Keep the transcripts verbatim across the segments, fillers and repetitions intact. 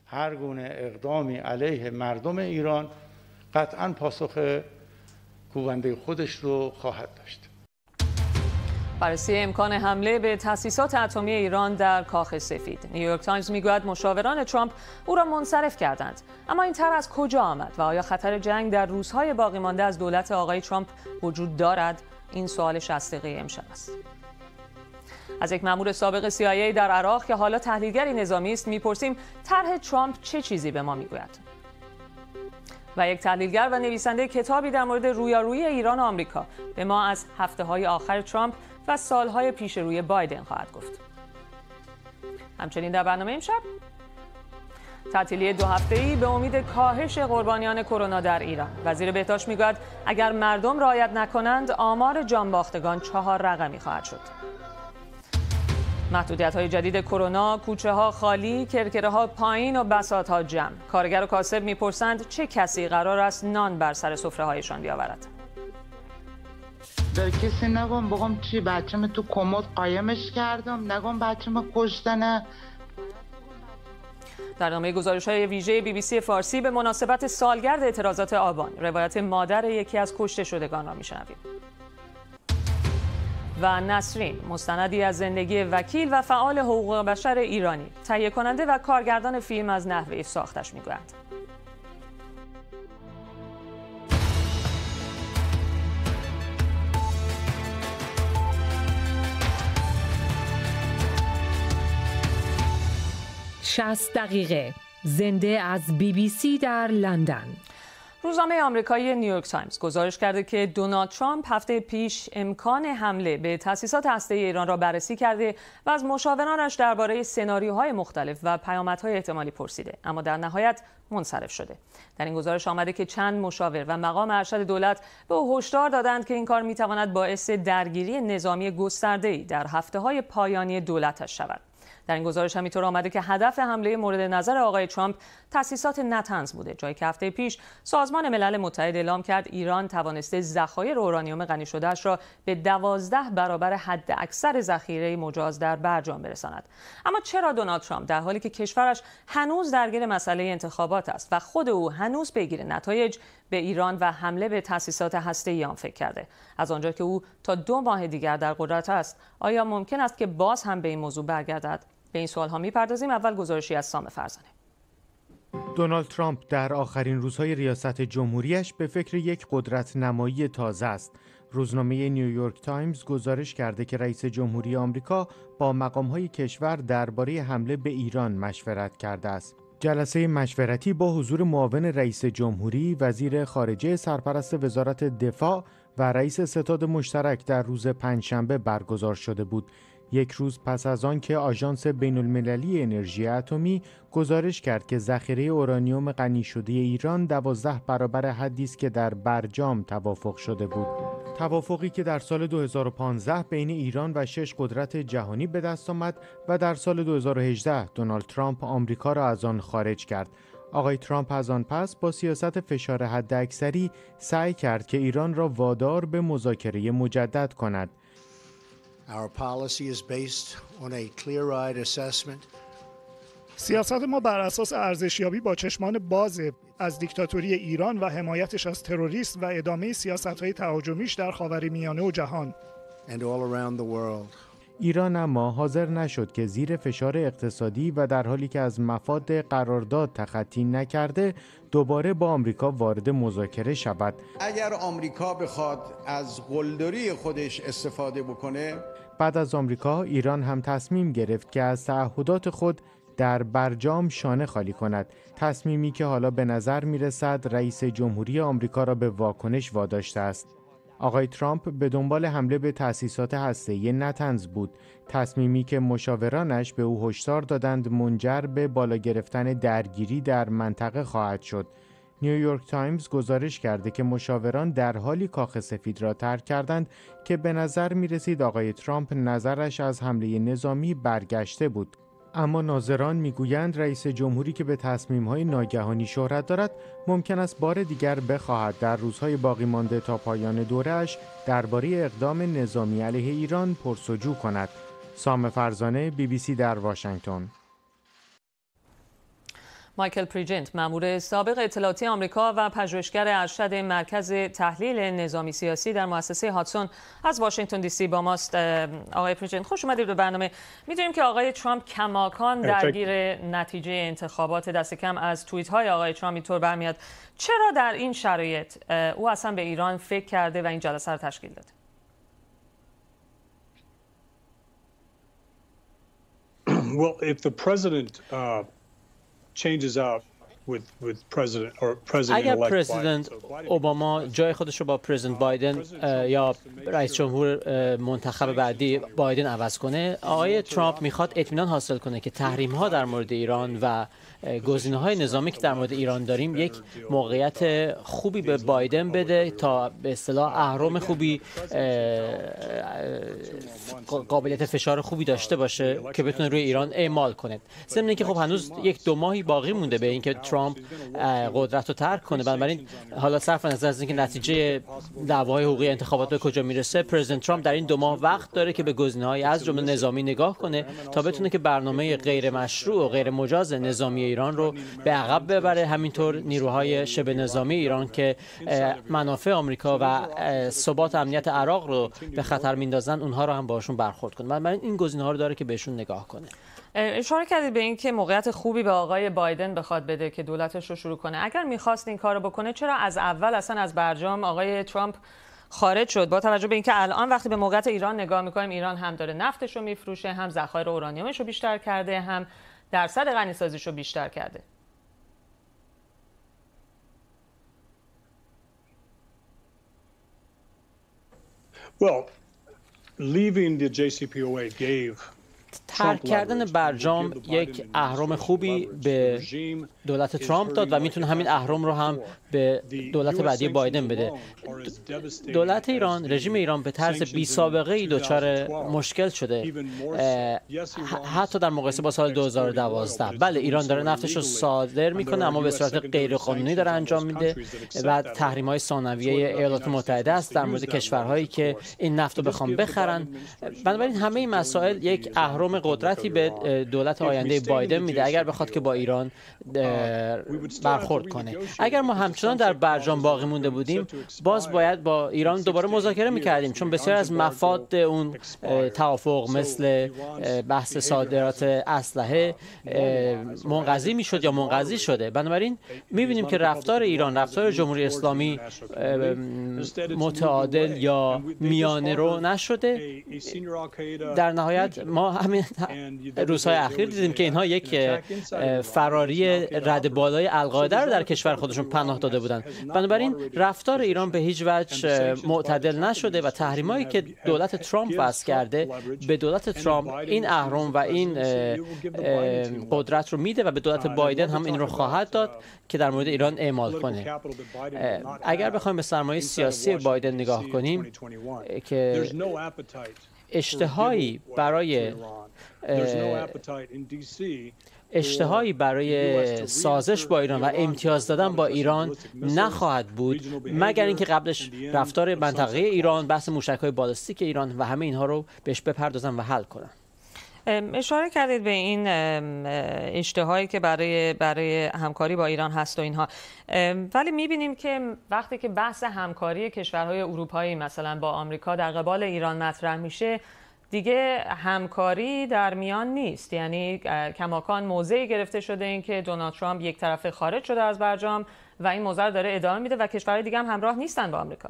هر گونه اقدامی علیه مردم ایران قطعاً پاسخ کوبنده خودش رو خواهد داشت. بررسی امکان حمله به تأسیسات اتمی ایران در کاخ سفید. نیویورک تایمز میگوید مشاوران ترامپ او را منصرف کردند. اما این طرح از کجا آمد و آیا خطر جنگ در روزهای باقی مانده از دولت آقای ترامپ وجود دارد؟ این سوال شصت دقیقه امشب است. از یک مأمور سابق سی آی ای در عراق که حالا تحلیلگری نظامی است میپرسیم طرح ترامپ چه چیزی به ما میگوید؟ و یک تحلیلگر و نویسنده کتابی در مورد رویارویی ایران و آمریکا به ما از هفته‌های آخر ترامپ و سالهای پیش روی بایدن خواهد گفت. همچنین در برنامه امشب تعطیلی دو هفته‌ای به امید کاهش قربانیان کرونا در ایران. وزیر بهداشت میگوید اگر مردم رعایت نکنند آمار جانباختگان چهار رقمی خواهد شد. محدودیت‌های جدید کرونا، کوچه‌ها خالی، کرکره‌ها پایین و بساط‌ها جمع. کارگر و کاسب می‌پرسند چه کسی قرار است نان بر سر سفره‌هایشان بیاورد. به کسی نگم بگم چی بچه‌م تو کمد قایمش کردم، نگم بچه‌م کشتنه. در نامه گزارش‌های ویژه بی بی سی فارسی به مناسبت سالگرد اعتراضات آبان، روایت مادر یکی از کشته شدگان را می‌شنویم. و نسرین، مستندی از زندگی وکیل و فعال حقوق بشر ایرانی، تهیه کننده و کارگردان فیلم از نحوه ساختش میگویند. شصت دقیقه زنده از بی بی سی در لندن. روزنامه آمریکایی نیویورک تایمز گزارش کرده که دونالد ترامپ هفته پیش امکان حمله به تأسیسات هسته‌ای ایران را بررسی کرده و از مشاورانش درباره سناریوهای مختلف و پیامدهای احتمالی پرسیده، اما در نهایت منصرف شده. در این گزارش آمده که چند مشاور و مقام ارشد دولت به او هشدار دادند که این کار می‌تواند باعث درگیری نظامی گسترده‌ای در هفته‌های پایانی دولتش شود. در این گزارش هم اینطور آمده که هدف حمله مورد نظر آقای ترامپ تأسیسات نتنز بوده، جایی که هفته پیش سازمان ملل متحد اعلام کرد ایران توانسته ذخایر اورانیوم غنی شده‌اش را به دوازده برابر حد اکثر ذخیره مجاز در برجام برساند. اما چرا دونالد ترامپ در حالی که کشورش هنوز درگیر مسئله انتخابات است و خود او هنوز پیگیر نتایج به ایران و حمله به تأسیسات هسته‌ای آن فکر کرده؟ از آنجا که او تا دو ماه دیگر در قدرت است، آیا ممکن است که باز هم به این موضوع برگردد؟ به این سوال ها می‌پردازیم. اول گزارشی از سام فرزانه. دونالد ترامپ در آخرین روزهای ریاست جمهوریش به فکر یک قدرت نمایی تازه است. روزنامه نیویورک تایمز گزارش کرده که رئیس جمهوری آمریکا با مقام‌های کشور درباره حمله به ایران مشورت کرده است. جلسه مشورتی با حضور معاون رئیس جمهوری، وزیر خارجه، سرپرست وزارت دفاع و رئیس ستاد مشترک در روز پنجشنبه برگزار شده بود. یک روز پس از آن که آژانس بین‌المللی انرژی اتمی گزارش کرد که ذخیره اورانیوم غنی شده ایران دوازده برابر حدی است که در برجام توافق شده بود. توافقی که در سال دو هزار و پانزده بین ایران و شش قدرت جهانی به دست آمد و در سال دو هزار و هجده دونالد ترامپ آمریکا را از آن خارج کرد. آقای ترامپ از آن پس با سیاست فشار حداکثری سعی کرد که ایران را وادار به مذاکره مجدد کند. Our policy is based on a clear-eyed assessment. سیاست ما بر اساس ارزشیابی با چشمان باز از دیکتاتوری ایران و حمایتش از تروریسم و ادامه سیاست‌های تهاجمیش در خاورمیانه و جهان. And all around the world. ایران اما حاضر نشد که زیر فشار اقتصادی و در حالی که از مفاد قرارداد تخطی نکرده دوباره با آمریکا وارد مذاکره شود. اگر آمریکا بخواد از قلدری خودش استفاده بکنه، بعد از آمریکا ایران هم تصمیم گرفت که از تعهدات خود در برجام شانه خالی کند، تصمیمی که حالا به نظر می‌رسد رئیس جمهوری آمریکا را به واکنش واداشته است. آقای ترامپ به دنبال حمله به تأسیسات هسته‌ای نتنز بود، تصمیمی که مشاورانش به او هشدار دادند منجر به بالا گرفتن درگیری در منطقه خواهد شد. نیویورک تایمز گزارش کرده که مشاوران در حالی کاخ سفید را ترک کردند که به نظر می رسید آقای ترامپ نظرش از حمله نظامی برگشته بود. اما ناظران میگویند رئیس جمهوری که به تصمیم‌های ناگهانی شهرت دارد ممکن است بار دیگر بخواهد در روزهای باقی مانده تا پایان دوره‌اش درباره اقدام نظامی علیه ایران پرسجو کند. سام فرزانه، بی بی سی در واشنگتن. مایکل پریجنت، مأمور سابق اطلاعاتی آمریکا و پژوهشگر ارشد مرکز تحلیل نظامی سیاسی در مؤسسه هاتسون از واشنگتن دی سی با ماست. آقای پریجنت، خوش اومدید به برنامه. می‌دونیم که آقای ترامپ کماکان درگیر نتیجه انتخابات، دست کم از توییت‌های آقای ترامپ اینطور برمیاد. چرا در این شرایط او اصلا به ایران فکر کرده و این جلسه رو تشکیل داده؟ Well, if the president uh, changes out with with president or president اگر پرزیدنت اوباما جای خودش رو با پرزیدنت بایدن یا رئیس جمهور منتخب بعدی بایدن عوض کنه، آقای ترامپ میخواد اطمینان حاصل کنه که تحریم‌ها در مورد ایران و گزینه‌های نظامی که در مورد ایران داریم یک موقعیت خوبی به بایدن بده تا به اصطلاح اهرم خوبی، قابلیت فشار خوبی داشته باشه که بتونه روی ایران اعمال کنه. ضمن اینکه خب هنوز یک دو ماهی باقی مونده به اینکه ترامپ قدرت رو ترک کنه. بنابراین حالا صرف نظر از اینکه نتیجه دعواهای حقوقی انتخابات به کجا میرسه، پرزیدنت ترامپ در این دو ماه وقت داره که به گزینه‌های از جمله نظامی نگاه کنه تا بتونه که برنامه غیر مشروع و غیر مجاز نظامی ایران رو به عقب ببره. همینطور نیروهای شبه نظامی ایران که منافع آمریکا و ثبات امنیت عراق رو به خطر میندازن، اونها رو هم باشون برخورد کنه. بنابراین این گزینه‌ها رو داره که بهشون نگاه کنه. اشاره کردید به اینکه موقعیت خوبی به آقای بایدن بخواد بده که دولتش رو شروع کنه. اگر می‌خواست این کارو بکنه، چرا از اول اصلا از برجام آقای ترامپ خارج شد؟ با توجه به اینکه الان وقتی به موقعیت ایران نگاه می‌کنیم، ایران هم داره نفتش رو میفروشه، هم ذخایر اورانیومش رو بیشتر کرده، هم درصد غنی‌سازیش رو بیشتر کرده. Well, leaving the J C P O A gave ترک کردن برجام یک اهرم خوبی به دولت ترامپ داد و میتونه همین اهرم رو هم به دولت بعدی بایدن بده. دولت ایران، رژیم ایران به طرز بی سابقه ای دچار مشکل شده، حتی در مقایسه با سال دو هزار و دوازده. بله، ایران داره نفتش رو صادر میکنه اما به صورت غیر قانونی داره انجام میده و تحریم‌های ثانویه ایالات متحده است در مورد کشورهایی که این نفت رو بخوام بخرن. بنابراین همه این مسائل یک اهرم قدرتی به دولت آینده بایدن میده اگر بخواد که با ایران برخورد کنه. اگر ما همچنان در برجام باقی مونده بودیم، باز باید با ایران دوباره مذاکره میکردیم، چون بسیار از مفاد اون توافق مثل بحث صادرات اسلحه منقضی میشد یا منقضی شده. بنابراین میبینیم که رفتار ایران، رفتار جمهوری اسلامی متعادل یا میانه رو نشده. در نهایت ما همین روزهای اخیر دیدیم که اینها یک فراری رد بالای القاعده رو در کشور خودشون پناه داده بودند. بنابراین رفتار ایران به هیچ وجه معتدل نشده و تحریمایی که دولت ترامپ وضع کرده به دولت ترامپ این اهرم و این قدرت رو میده و به دولت بایدن هم این رو خواهد داد که در مورد ایران اعمال کنه. اگر بخوایم به سرمایه سیاسی بایدن نگاه کنیم که اشتهایی برای اشتهایی برای سازش با ایران و امتیاز دادن با ایران نخواهد بود مگر اینکه قبلش رفتار منطقه ایران، بحث موشک‌های بالستیک ایران و همه اینها رو بهش بپردازن و حل کنن. اشاره کردید به این اشتهایی که برای برای همکاری با ایران هست و اینها، ولی می‌بینیم که وقتی که بحث همکاری کشورهای اروپایی مثلا با آمریکا در قبال ایران مطرح میشه، دیگه همکاری در میان نیست. یعنی کماکان موضعی گرفته شده این که دونالد ترامپ یک طرفه خارج شده از برجام و این موضوع داره ادامه میده و کشورهای دیگه هم همراه نیستن با آمریکا.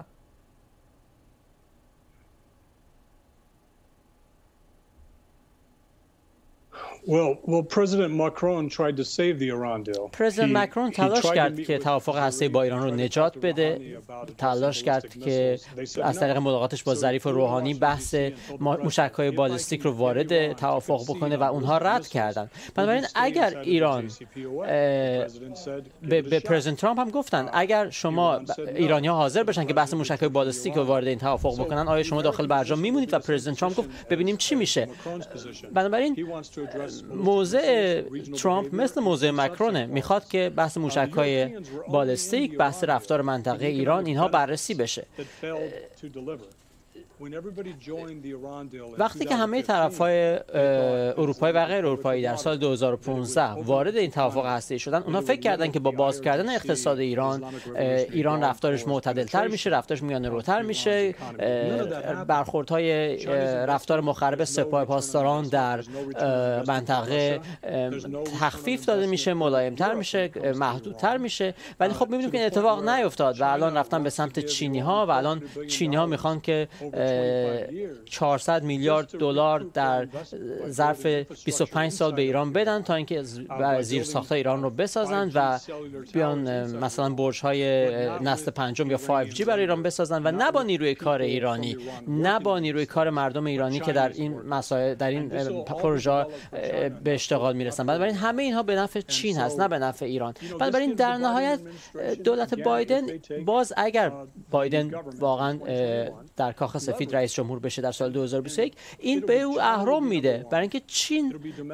Well, well, President Macron tried to save the Iran deal. پرزیدنت مکرون تلاش کرد که توافق هسته‌ای با ایران رو نجات بده. تلاش کرد که از طریق ملاقاتش با ظریف و روحانی بحث موشک‌های بالستیک رو وارد توافق بکنه و اونها رد کردن. بنابراین اگر ایران به, به پرزیدنت ترامپ هم گفتن اگر شما ایرانی‌ها حاضر بشن که بحث موشک‌های بالستیک رو وارد این توافق بکنن، آیا شما داخل برجام میمونید؟ و پرزیدنت ترامپ گفت ببینیم چی میشه. بنابراین موضع ترامپ مثل موضع مکرونه، میخواد که بحث موشک‌های بالستیک، بحث رفتار منطقه ایران، اینها بررسی بشه. وقتی که همه طرف‌های اروپایی و غیر اروپایی در سال دو هزار و پانزده وارد این توافق هسته‌ای شدن، اونها فکر کردن که با باز کردن اقتصاد ایران، ایران رفتارش معتدل‌تر میشه، رفتارش میانه‌روتر میشه، برخوردهای رفتار مخرب سپاه پاسداران در منطقه تخفیف داده میشه، ملایم‌تر میشه، محدودتر میشه. ولی خب می‌بینیم که این اتفاق نیفتاد و الان رفتن به سمت چینی‌ها و الان چینی‌ها میخوان که چهارصد میلیارد دلار در ظرف بیست و پنج سال به ایران بدن تا اینکه زیرساخت‌های ایران رو بسازن و بیان مثلا برج‌های نسل پنجم یا فایو جی برای ایران بسازن و نه با نیروی کار ایرانی، نه با نیروی کار مردم ایرانی که در این مسائل در این پروژه به اشتغال میرسن. بنابراین همه اینها به نفع چین هست، نه به نفع ایران. بنابراین در نهایت دولت بایدن، باز اگر بایدن واقعا در کاخ سفید رئیس جمهور بشه در سال دو هزار و بیست و یک، این به او اهرم میده، برای اینکه چین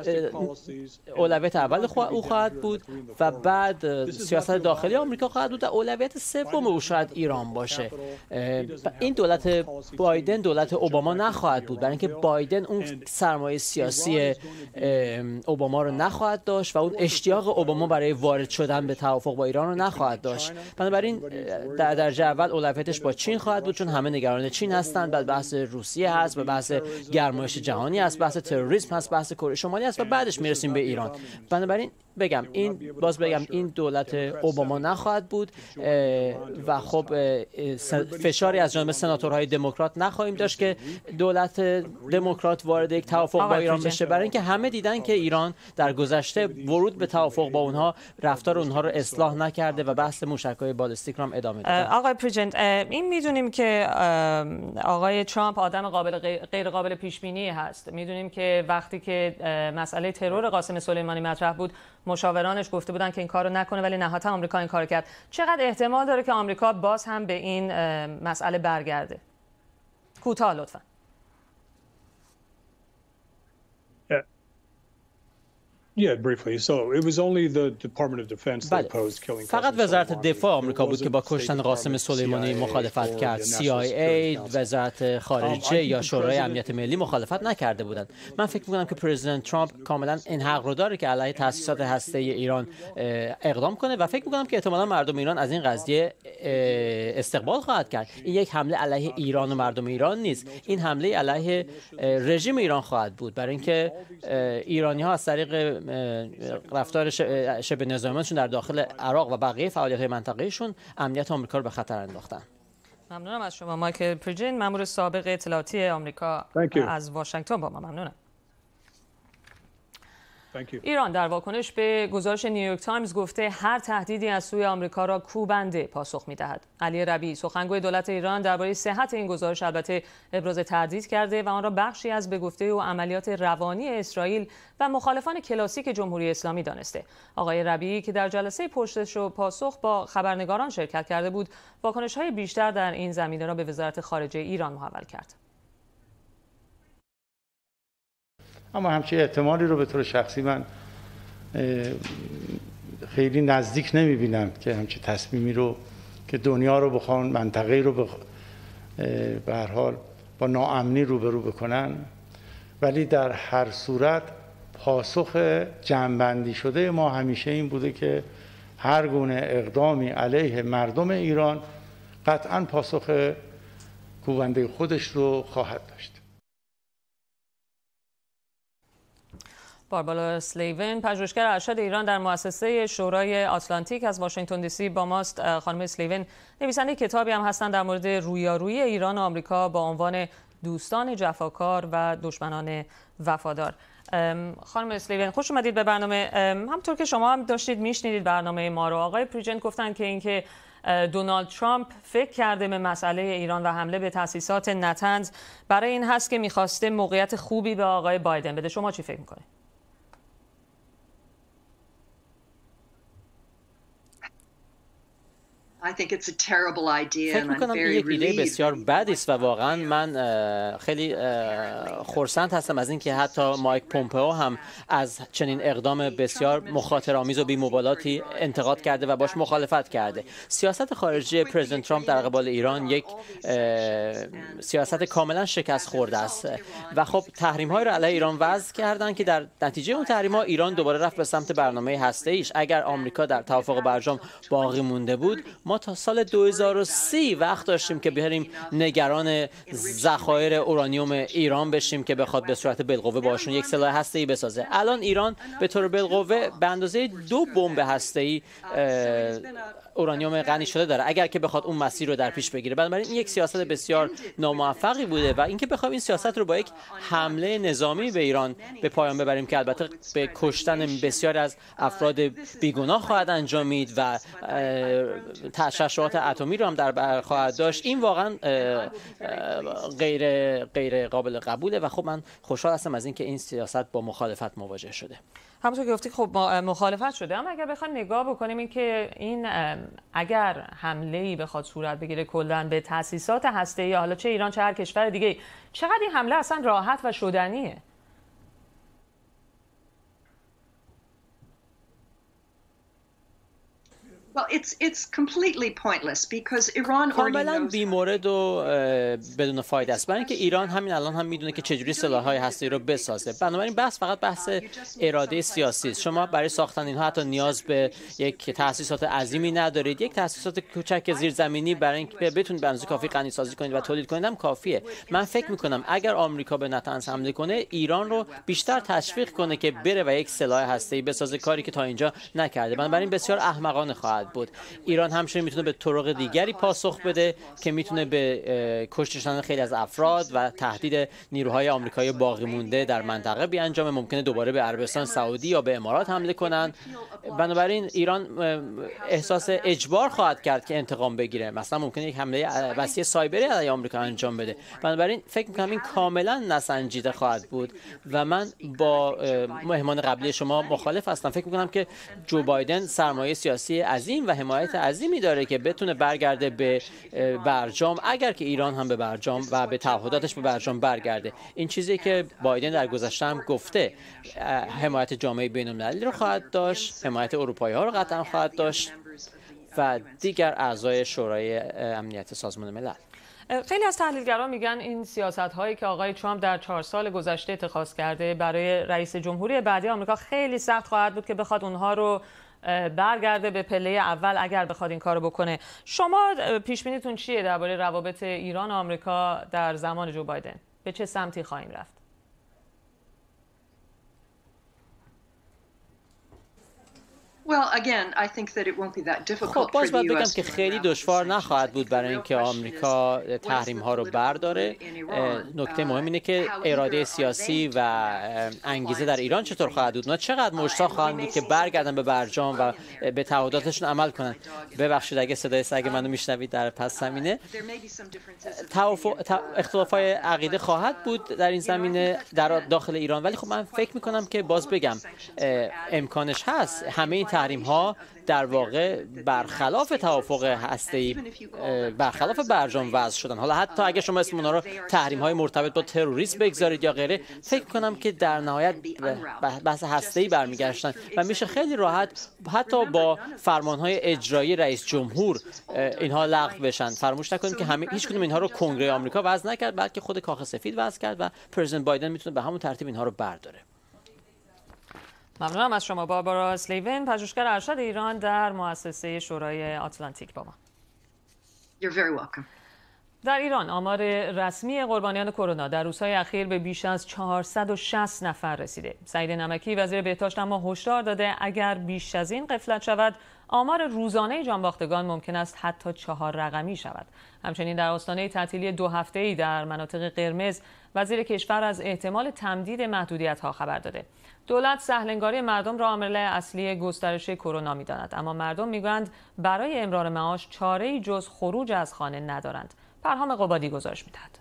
اولویت اول او خواهد بود و بعد سیاست داخلی آمریکا خواهد بود و اولویت سوم او شاید ایران باشه. این دولت بایدن دولت اوباما نخواهد بود، برای اینکه بایدن اون سرمایه سیاسی اوباما رو نخواهد داشت و اون اشتیاق اوباما برای وارد شدن به توافق با ایران رو نخواهد داشت. بنابراین در درجه اول اولویتش با چین خواهد بود، چون همه نگران چین هستند. بعد بحث روسیه هست و بحث گرمایش جهانی هست، بحث تروریسم هست، بحث کره شمالی هست و بعدش میرسیم به ایران. بنابراین بگم این باز بگم این دولت اوباما نخواهد بود و خب فشاری از جانب سناتورهای دموکرات نخواهیم داشت که دولت دموکرات وارد یک توافق با ایران بشه، برای اینکه همه دیدن که ایران در گذشته ورود به توافق با اونها رفتار اونها رو اصلاح نکرده و بحث موشک‌های بالستیک رو هم ادامه داده. آقای پریجنت، این میدونیم که آقای ترامپ آدم قابل غیر قابل پیش بینی هست. میدونیم که وقتی که مسئله ترور قاسم سلیمانی مطرح بود، مشاورانش گفته بودن که این کارو نکنه، ولی نهایتا آمریکا این کارو کرد. چقدر احتمال داره که آمریکا باز هم به این مسئله برگرده؟ کوتاه لطفاً. Yeah, briefly. So it was only the Department of Defense that opposed killing. فقط وزارت دفاع آمریکا بود که با کشتن قاسم سلیمانی مخالفت کرد. سی آی ای، وزارت خارجه یا شورای امنیت ملی مخالفت نکرده بودند. من فکر می‌کنم که پرزیدنت ترامپ کاملا این حق رو داره که علیه تأسیسات هسته‌ای ایران اقدام کنه و فکر می‌کنم که احتمالاً مردم ایران از این قضیه استقبال خواهد کرد. این یک حمله علیه ایران و مردم ایران نیست. این حمله علیه رژیم ایران خواهد بود، برای اینکه ایرانی‌ها از طریق رفتار شبه نظامیشون در داخل عراق و بقیه فعالیت‌های منطقه‌ایشون امنیت آمریکا رو به خطر انداختن. ممنونم از شما مایکل پریجن، مأمور سابق اطلاعاتی آمریکا از واشنگتن. با ما ممنونم. ایران در واکنش به گزارش نیویورک تایمز گفته هر تهدیدی از سوی آمریکا را کوبنده پاسخ می‌دهد. علی ربیعی سخنگوی دولت ایران درباره صحت این گزارش البته ابراز تردید کرده و آن را بخشی از به گفته او عملیات روانی اسرائیل و مخالفان کلاسیک جمهوری اسلامی دانسته. آقای ربیعی که در جلسه پرسش و پاسخ با خبرنگاران شرکت کرده بود، واکنش‌های بیشتر در این زمینه را به وزارت خارجه ایران محول کرد. اما همچین احتمالی رو به طور شخصی من خیلی نزدیک نمیبینم که همچین تصمیمی رو که دنیا رو بخوان منطقه رو به هر حال با ناامنی روبرو بکنن. ولی در هر صورت پاسخ جمع‌بندی شده ما همیشه این بوده که هر گونه اقدامی علیه مردم ایران قطعاً پاسخ کوبنده خودش رو خواهد داشت. باربارا اسلیون، پژوهشگر ارشد ایران در مؤسسه شورای آتلانتیک از واشنگتن دی سی با ماست. خانم اسلیون نویسنده کتابی هم هستند در مورد رویارویی ایران و آمریکا با عنوان دوستان جفاکار و دشمنان وفادار. خانم اسلیون خوش اومدید به برنامه. همونطور که شما هم داشتید میشنیدید برنامه ما رو، آقای پریجنت گفتن که اینکه دونالد ترامپ فکر کرده به مسئله ایران و حمله به تأسیسات نتنز برای این هست که میخواسته موقعیت خوبی به آقای بایدن بده. شما چی فکر میکنید؟ فکر میکنم این یک ایده بسیار بدی است و واقعا من خیلی خرسند هستم از اینکه حتی مایک پومپئو هم از چنین اقدام بسیار مخاطره‌آمیز و بی‌مبالاتی انتقاد کرده و باش مخالفت کرده. سیاست خارجی پرزیدنت ترامپ در قبال ایران یک سیاست کاملا شکست خورده است و خب تحریم‌های را علیه ایران وضع کردند که در نتیجه اون تحریم‌ها ایران دوباره رفت به سمت برنامه هسته‌ایش. اگر آمریکا در توافق برجام باقی مونده بود، ما تا سال دو هزار و سی وقت داشتیم که بریم نگران ذخایر اورانیوم ایران بشیم که بخواد به صورت بالقوه باشون یک سلاح هسته‌ای بسازه. الان ایران به طور بالقوه به اندازه دو بمب هسته‌ای اورانیوم غنی شده داره اگر که بخواد اون مسیر رو در پیش بگیره. بنابراین این یک سیاست بسیار ناموفقی بوده و اینکه بخوایم این سیاست رو با یک حمله نظامی به ایران به پایان ببریم که البته به کشتن بسیاری از افراد بیگناه خواهد انجامید و تشعشعات اتمی رو هم در بر خواهد داشت، این واقعا غیر غیر قابل قبوله و خب من خوشحال هستم از اینکه این سیاست با مخالفت مواجه شده. همونطور که گفتی خب مخالفت شده، اما اگر بخوایم نگاه بکنیم این که این اگر حمله‌ای بخواد صورت بگیره کلاً به تأسیسات هسته‌ای، حالا چه ایران چه هر کشور دیگه، چقدر این حمله اصلا راحت و شدنیه؟ کاملا بی‌مورد و بدون فایده است، برای اینکه ایران همین الان هم میدونه که چجوری سلاح‌های هسته‌ای رو بسازه. بنابراین بحث فقط بحث اراده سیاسی است. شما برای ساختن اینها حتی نیاز به یک تأسیسات عظیمی ندارید. یک تأسیسات کوچک زیرزمینی برای اینکه بتونید به اندازه کافی غنی سازی کنید و تولید کنید هم کافیه. من فکر می‌کنم اگر آمریکا به نتنز حمله کنه، ایران رو بیشتر تشویق کنه که بره و یک سلاح هسته‌ای بسازه، کاری که تا اینجا نکرده. بنابراین بسیار احمقانه خواهد بود. ایران همچنین میتونه به طرق دیگری پاسخ بده که میتونه به کشته شدن خیلی از افراد و تهدید نیروهای آمریکایی باقی مونده در منطقه بیانجامه. ممکنه دوباره به عربستان سعودی یا به امارات حمله کنن. بنابراین ایران احساس اجبار خواهد کرد که انتقام بگیره. مثلا ممکنه یک حمله وسیع سایبری علیه آمریکا انجام بده. بنابراین فکر می‌کنم این کاملا نسنجیده خواهد بود و من با مهمان قبلی شما مخالف هستم. فکر می‌کنم که جو بایدن سرمایه سیاسی عظیم و حمایت عظیمی داره که بتونه برگرده به برجام اگر که ایران هم به برجام و به تعهداتش به برجام برگرده. این چیزی که بایدن در گذشته هم گفته، حمایت جامعه بین‌المللی رو خواهد داشت، حمایت اروپایی ها رو قطعا خواهد داشت و دیگر اعضای شورای امنیت سازمان ملل. خیلی از تحلیلگران میگن این سیاست‌هایی که آقای ترامپ در چهار سال گذشته اتخاذ کرده برای رئیس جمهوری بعدی آمریکا خیلی سخت خواهد بود که بخواد اونها رو برگرده به پله اول اگر بخواد این کارو بکنه. شما پیش بینیتون چیه درباره روابط ایران و آمریکا در زمان جو بایدن؟ به چه سمتی خواهیم رفت؟ خب باز باید بگم که خیلی دشوار نخواهد بود برای اینکه آمریکا تحریم ها رو برداره. نکته مهم اینه که اراده سیاسی و انگیزه در ایران چطور خواهد بود. اونا چقدر مشتاق خواهند بود که برگردن به برجام و به تعهداتشون عمل کنن. ببخشید اگه صدای سگ منو میشنوید در پس زمینه. اختلافات عقیده خواهد بود در این زمینه در داخل ایران، ولی خب من فکر میکنم که باز بگم امکانش هست. همه این تحریم ها در واقع برخلاف توافق هسته‌ای، برخلاف برجام وضع شدن. حالا حتی اگه شما اسم اونها رو تحریم های مرتبط با تروریسم بگذارید یا غیره، فکر کنم که در نهایت بحث هسته‌ای برمیگشتن و میشه خیلی راحت حتی با فرمان های اجرایی رئیس جمهور اینها لغو بشن. فراموش نکنید که همه هیچ کدوم اینها رو کنگره آمریکا وضع نکرد، بلکه خود کاخ سفید وضع کرد و پرزیدنت بایدن میتونه به همون ترتیب اینها رو برداره. ممنونم از شما. باربارا اسلیون، پژوهشگر ارشد ایران در مؤسسه شورای آتلانتیک با ما. You're very welcome. در ایران آمار رسمی قربانیان کرونا در روزهای اخیر به بیش از چهارصد و شصت نفر رسیده. سعید نمکی وزیر بهداشت اما هشدار داده اگر بیش از این غفلت شود، آمار روزانه جانباختگان ممکن است حتی چهار رقمی شود. همچنین در آستانه تعطیلی دو هفته‌ای در مناطق قرمز، وزیر کشور از احتمال تمدید محدودیت‌ها خبر داده. دولت سهل‌انگاری مردم را عامل اصلی گسترش کرونا می‌داند، اما مردم می‌گویند برای امرار معاش چاره‌ای جز خروج از خانه ندارند. پرهام قبادی گزارش می‌دهد.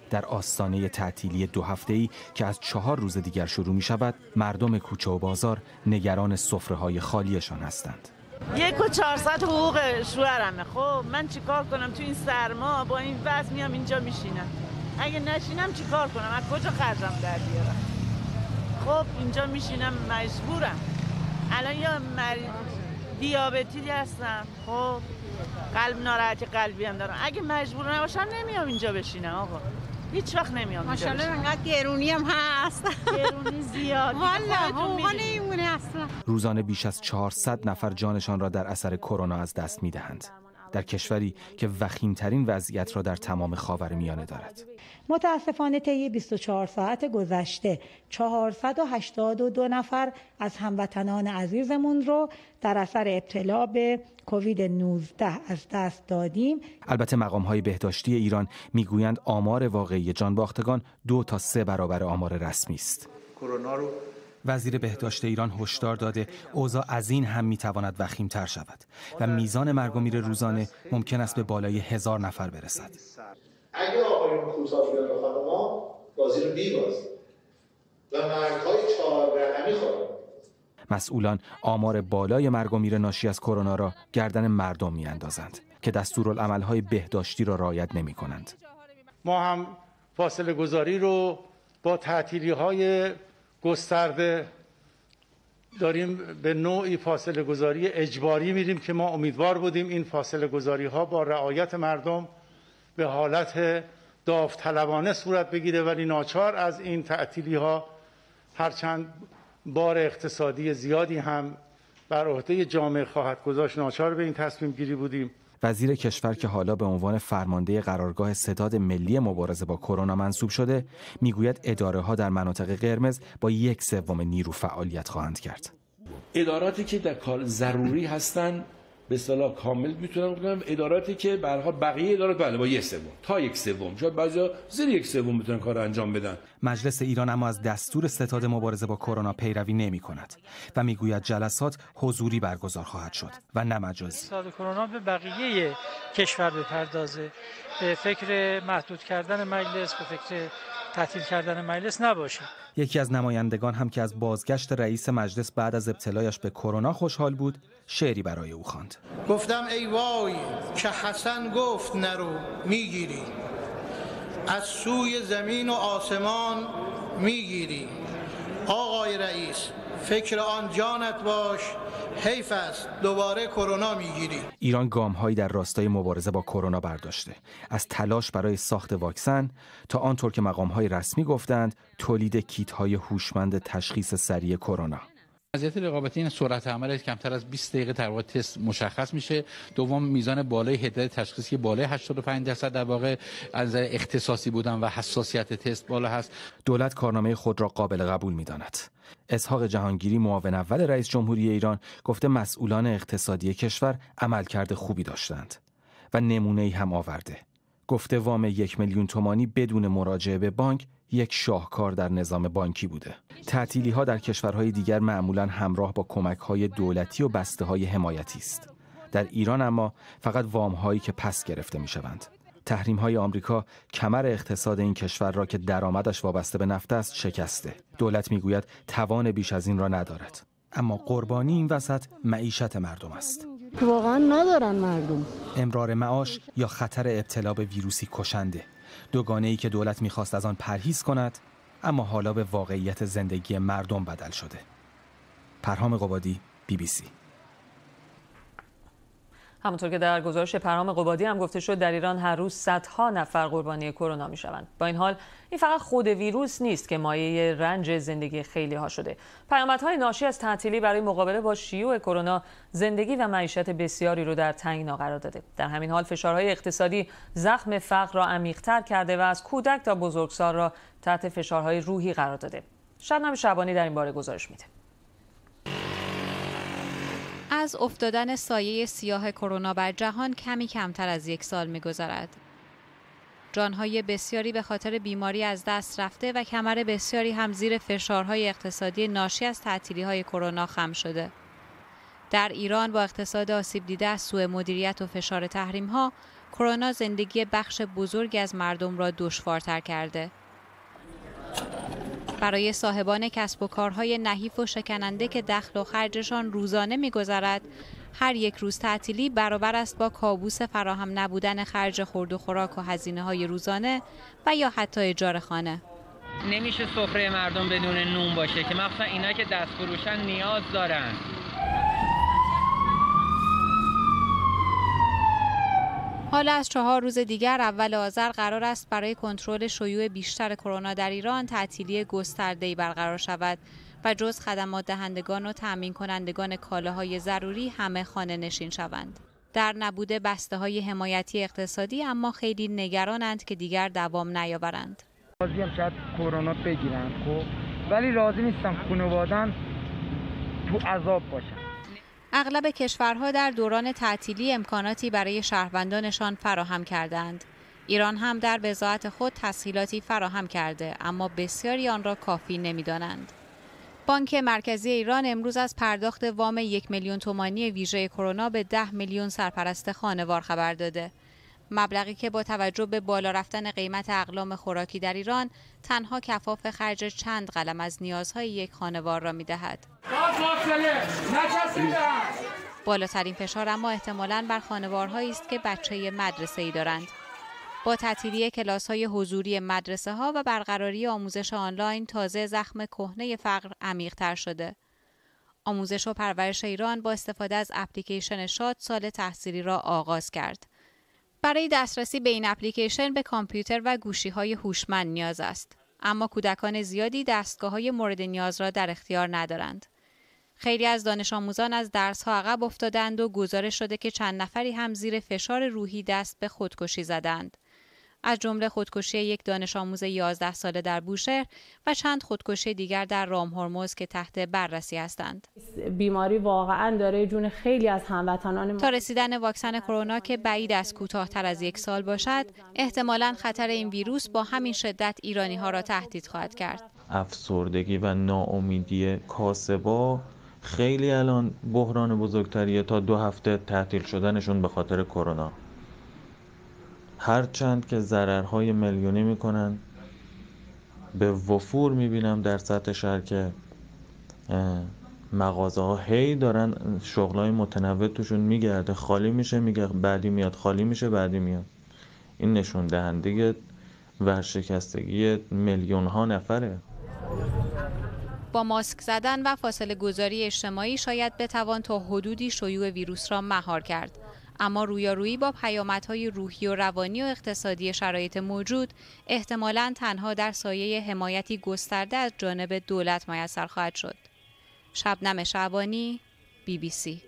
در آستانه تعطیلی دو هفته‌ای که از چهار روز دیگر شروع می شود، مردم کوچه و بازار نگران سفره‌های خالیشان هستند. یک و چهارصد حقوق شوهرمه. خب من چیکار کنم تو این سرما با این وضع میام اینجا میشینم؟ اگه نشینم چیکار کنم؟ از کجا خرجم در بیارم؟ خب اینجا میشینم مجبورم. الان یا مریض دیابتی هستم، خب قلب ناراحتی قلبی هم دارم. اگه مجبور نباشم نمیام اینجا بشینم آقا. هیچ وقت نمیام. ماشاءالله انقدر گرونی هم هست. گرونی زیاد. والا حقوقا نمیمونه اصلا. روزانه بیش از چهارصد نفر جانشان را در اثر کرونا از دست میدهند. در کشوری که وخیم‌ترین وضعیت را در تمام خاورمیانه دارد. متاسفانه طی بیست و چهار ساعت گذشته چهارصد و هشتاد و دو نفر از هموطنان عزیزمون رو در اثر ابتلا به کووید نوزده از دست دادیم. البته مقام‌های بهداشتی ایران میگویند آمار واقعی جانباختگان دو تا سه برابر آمار رسمی است. کرونا رو وزیر بهداشت ایران هشدار داده اوضاع از این هم میتواند وخیم‌تر شود و میزان مرگ و میر روزانه ممکن است به بالای هزار نفر برسد. اگه آقایون کوتاه بیان و خانم‌ها بازی رو می‌بازن و مرگ‌های چهار رقمی خواهند. مسئولان آمار بالای مرگ و میر ناشی از کرونا را گردن مردم می‌اندازند که دستورالعمل‌های بهداشتی را رعایت نمی‌کنند. ما هم فاصله گذاری رو با تعطیلی‌های گسترده داریم به نوعی فاصله گذاری اجباری میریم که ما امیدوار بودیم این فاصله گذاری ها با رعایت مردم به حالت داوطلبانه صورت بگیره، ولی ناچار از این تعطیلی ها هرچند بار اقتصادی زیادی هم بر عهده جامعه خواهد گذاشت ناچار به این تصمیم گیری بودیم. وزیر کشور که حالا به عنوان فرمانده قرارگاه ستاد ملی مبارزه با کرونا منصوب شده میگوید اداره ها در مناطق قرمز با یک سوم نیرو فعالیت خواهند کرد. اداراتی که در کار ضروری هستن به اصطلاح کامل میتونن بکنن، اداراتی که به هر حال بقیه ادارات بله با یک سوم تا یک سوم شاید بعضیا زیر یک سوم میتونن کار انجام بدن. مجلس ایران اما از دستور ستاد مبارزه با کرونا پیروی نمی کند و میگوید جلسات حضوری برگزار خواهد شد و نه مجازی. ستاد کرونا به بقیه کشور بپردازه، به فکر محدود کردن مجلس، به فکر تعطیل کردن مجلس نباشه. یکی از نمایندگان هم که از بازگشت رئیس مجلس بعد از ابتلایش به کرونا خوشحال بود، شعری برای او خواند. گفتم ای وای که حسن گفت نرو میگیری، از سوی زمین و آسمان میگیری. آقای رئیس فکر آن جانت باش، حیف است دوباره کرونا میگیری. ایران گام‌هایی در راستای مبارزه با کرونا برداشته، از تلاش برای ساخت واکسن تا آنطور که مقام‌های رسمی گفتند تولید کیت‌های هوشمند تشخیص سریع کرونا. وضعیت رقابتی این سرعت عمل کمتر از بیست دقیقه در واقع تست مشخص میشه. دوم میزان بالای حدت تشخیصی بالای هشتاد و پنج درصد در واقع از نظر اختصاصی بودن و حساسیت تست بالا هست. دولت کارنامه خود را قابل قبول میداند. اسحاق جهانگیری معاون اول رئیس جمهوری ایران گفته مسئولان اقتصادی کشور عملکرد خوبی داشتند و نمونه‌ای هم آورده. گفته وام یک میلیون تومانی بدون مراجعه به بانک یک شاهکار در نظام بانکی بوده. تعطیلی ها در کشورهای دیگر معمولاً همراه با کمک های دولتی و بسته های حمایتی است. در ایران اما فقط وام هایی که پس گرفته می شوند. تحریم های آمریکا کمر اقتصاد این کشور را که درآمدش وابسته به نفت است شکسته. دولت می گوید توان بیش از این را ندارد. اما قربانی این وسط معیشت مردم است. واقعا ندارن مردم. امرار معاش یا خطر ابتلا به ویروسی کشنده. دوگانه‌ای که دولت می‌خواست از آن پرهیز کند، اما حالا به واقعیت زندگی مردم بدل شده. پرهام قبادی، بی بی سی. همونطور که در گزارش پرهام قبادی هم گفته شد در ایران هر روز صدها نفر قربانی کرونا میشوند. با این حال این فقط خود ویروس نیست که مایه رنج زندگی خیلی ها شده. پیامدهای ناشی از تعطیلی برای مقابله با شیوع کرونا زندگی و معیشت بسیاری رو در تنگنا قرار داده. در همین حال فشارهای اقتصادی زخم فقر را عمیق‌تر کرده و از کودک تا بزرگسال را تحت فشارهای روحی قرار داده. شبنم شعبانی در این باره گزارش میده. از افتادن سایه سیاه کرونا بر جهان کمی کمتر از یک سال می‌گذرد. جان‌های بسیاری به خاطر بیماری از دست رفته و کمر بسیاری هم زیر فشارهای اقتصادی ناشی از تعطیلی‌های کرونا خم شده. در ایران با اقتصاد آسیب دیده از سوء مدیریت و فشار تحریم‌ها، کرونا زندگی بخش بزرگی از مردم را دشوارتر کرده. برای صاحبان کسب و کارهای نحیف و شکننده که دخل و خرجشان روزانه می‌گذرد، هر یک روز تعطیلی برابر است با کابوس فراهم نبودن خرج خورد و خوراک و هزینه‌های روزانه و یا حتی اجاره خانه. نمیشه سفره مردم بدون نون باشه که مخصوصا اینا که دست فروشن نیاز دارن. حالا از چهار روز دیگر اول آذر قرار است برای کنترل شیوع بیشتر کرونا در ایران تعطیلی گسترده‌ای برقرار شود و جز خدمات دهندگان و تأمین کنندگان کالاهای ضروری همه خانه نشین شوند. در نبود بسته‌های حمایتی اقتصادی اما خیلی نگرانند که دیگر دوام نیاورند. راضی هم شاید کرونا بگیرن خب ولی راضی نیستم خانواده‌ام تو عذاب باشن. اغلب کشورها در دوران تعطیلی امکاناتی برای شهروندانشان فراهم کردند. ایران هم در وضاحت خود تسهیلاتی فراهم کرده اما بسیاری آن را کافی نمی‌دانند. بانک مرکزی ایران امروز از پرداخت وام یک میلیون تومانی ویژه کرونا به ده میلیون سرپرست خانوار خبر داده. مبلغی که با توجه به بالا رفتن قیمت اقلام خوراکی در ایران تنها کفاف خرج چند قلم از نیازهای یک خانوار را می‌دهد. بالاترین فشار اما احتمالاً بر خانوارهایی است که بچه مدرسه‌ای دارند. با تعطیلی کلاس‌های حضوری مدرسه‌ها و برقراری آموزش آنلاین تازه زخم کهنه فقر عمیق‌تر شده. آموزش و پرورش ایران با استفاده از اپلیکیشن شاد سال تحصیلی را آغاز کرد. برای دسترسی به این اپلیکیشن به کامپیوتر و گوشی‌های هوشمند نیاز است، اما کودکان زیادی دستگاه‌های مورد نیاز را در اختیار ندارند. خیلی از دانش آموزان از درس‌ها عقب افتادند و گزارش شده که چند نفری هم زیر فشار روحی دست به خودکشی زدند. از جمله خودکشی یک دانش آموز یازده ساله در بوشهر و چند خودکشی دیگر در رام هرمز که تحت بررسی هستند. بیماری واقعاً داره جون خیلی از هموطنان ما. تا رسیدن واکسن کرونا که بعید است کوتاه‌تر از یک سال باشد، احتمالاً خطر این ویروس با همین شدت ایرانی‌ها را تهدید خواهد کرد. افسردگی و ناامیدی کاسبا خیلی الان بحران بزرگتریه تا دو هفته تعطیل شدنشون به خاطر کرونا. هرچند که ضررهای میلیونی میکنن، به وفور میبینم در سطح شهر که مغازه ها هی دارن شغلای متنوع توشون میگرده، خالی میشه میگه بعدی میاد، خالی میشه بعدی میاد. این نشون دهنده ورشکستگی میلیون ها نفره. با ماسک زدن و فاصله گذاری اجتماعی شاید بتوان تا حدودی شیوع ویروس را مهار کرد. اما رویارویی با پیامدهای روحی و روانی و اقتصادی شرایط موجود احتمالاً تنها در سایه حمایتی گسترده از جانب دولت میسر خواهد شد. شبنم شعبانی، بی بی سی.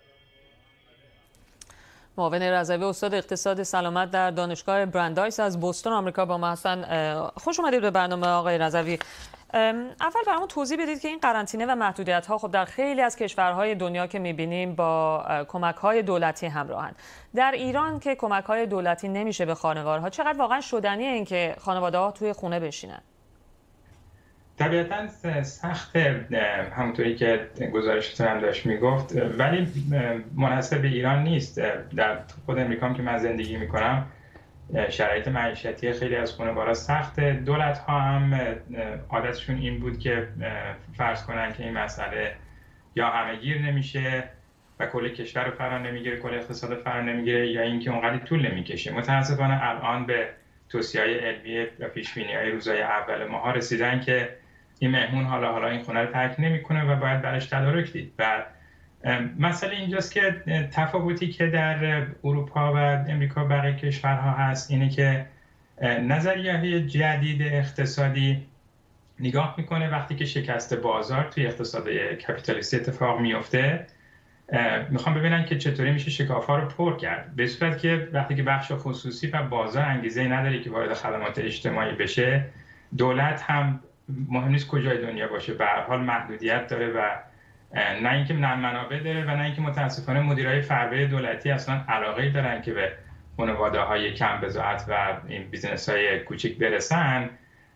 معاون رضوی استاد اقتصاد سلامت در دانشگاه برندایس از بوستون آمریکا با ما هستن. خوش اومدید به برنامه آقای رضوی. اول برامون توضیح بدید که این قرنطینه و محدودیت‌ها خب در خیلی از کشورهای دنیا که می‌بینیم با کمک‌های دولتی همراهند. در ایران که کمک‌های دولتی نمیشه به خانوارها، چقدر واقعا شدنیه این که خانواده‌ها توی خونه بشینن؟ طبیعتاً سخت، همونطوری که گزارشتون هم داشت میگفت، ولی منحصر به ایران نیست. در خود امریکا که من زندگی میکنم شرایط معیشتی خیلی از خانوارها سخته. دولت ها هم عادتشون این بود که فرض کنن که این مسئله یا همه گیر نمیشه و کل کشور رو فرا نمیگیره، کل اقتصاد فرا نمیگیره، یا اینکه اونقدر طول نمیکشه. متاسفانه الان به توصیه‌های علمی و پیش‌بینی‌های روزهای اول ماه رسیدن که این مهمون حالا حالا این خونه رو ترک نمی‌کنه و باید براش تدارک دید. و مسئله اینجاست که تفاوتی که در اروپا و امریکا بقیه کشورها هست اینه که نظریه‌های جدید اقتصادی نگاه میکنه وقتی که شکست بازار توی اقتصاد کپیتالیستی اتفاق میفته، میخوام ببینن که چطوری میشه شکاف‌ها رو پر کرد، به صورت که وقتی که بخش خصوصی و بازار انگیزه نداره که وارد خدمات اجتماعی بشه، دولت هم مهم نیست کجای دنیا باشه به هر حال محدودیت داره و نه اینکه نه منابع داره و نه اینکه متاسفانه مدیرای فربه دولتی اصلا علاقه دارن که به خانواده‌های کم بضاعت و این بیزنس‌های کوچیک برسن.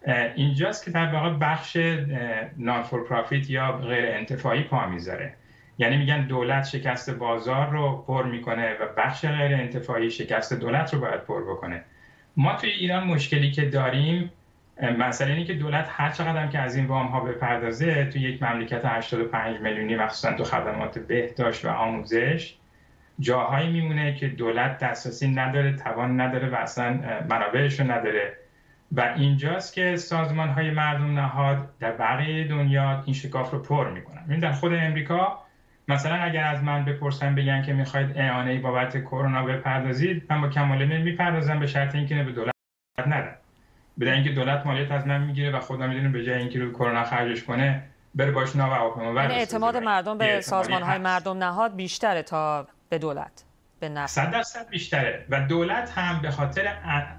اینجاست که در واقع بخش نان فور پرافیت یا غیر انتفاعی پا میذاره. یعنی میگن دولت شکست بازار رو پر میکنه و بخش غیر انتفاعی شکست دولت رو باید پر بکنه. ما توی ایران مشکلی که داریم مسئله اینه که دولت هر چقدر هم که از این وام ها بپردازه توی یک مملکت هشتاد و پنج میلیونی مخصوصا تو خدمات بهداشت و آموزش جاهایی میمونه که دولت دسترسی نداره، توان نداره و اصلا منابعش رو نداره و اینجاست که سازمان های مردم نهاد در بقیه دنیا این شکاف رو پر میکنن. ببین در خود امریکا مثلا اگر از من بپرسن بگن که میخواید اعانه بابت کرونا بپردازید، من با کمال میل میپردازم به شرط اینکه به دولت ندن. بدون اینکه دولت مالیات از من میگیره و خدا میدونه به جای اینکه رو کرونا خرجش کنه بره باش ناو هواپیما بره. اعتماد مردم به سازمان های مردم نهاد بیشتره تا به دولت. به نفع صد درصد بیشتره و دولت هم به خاطر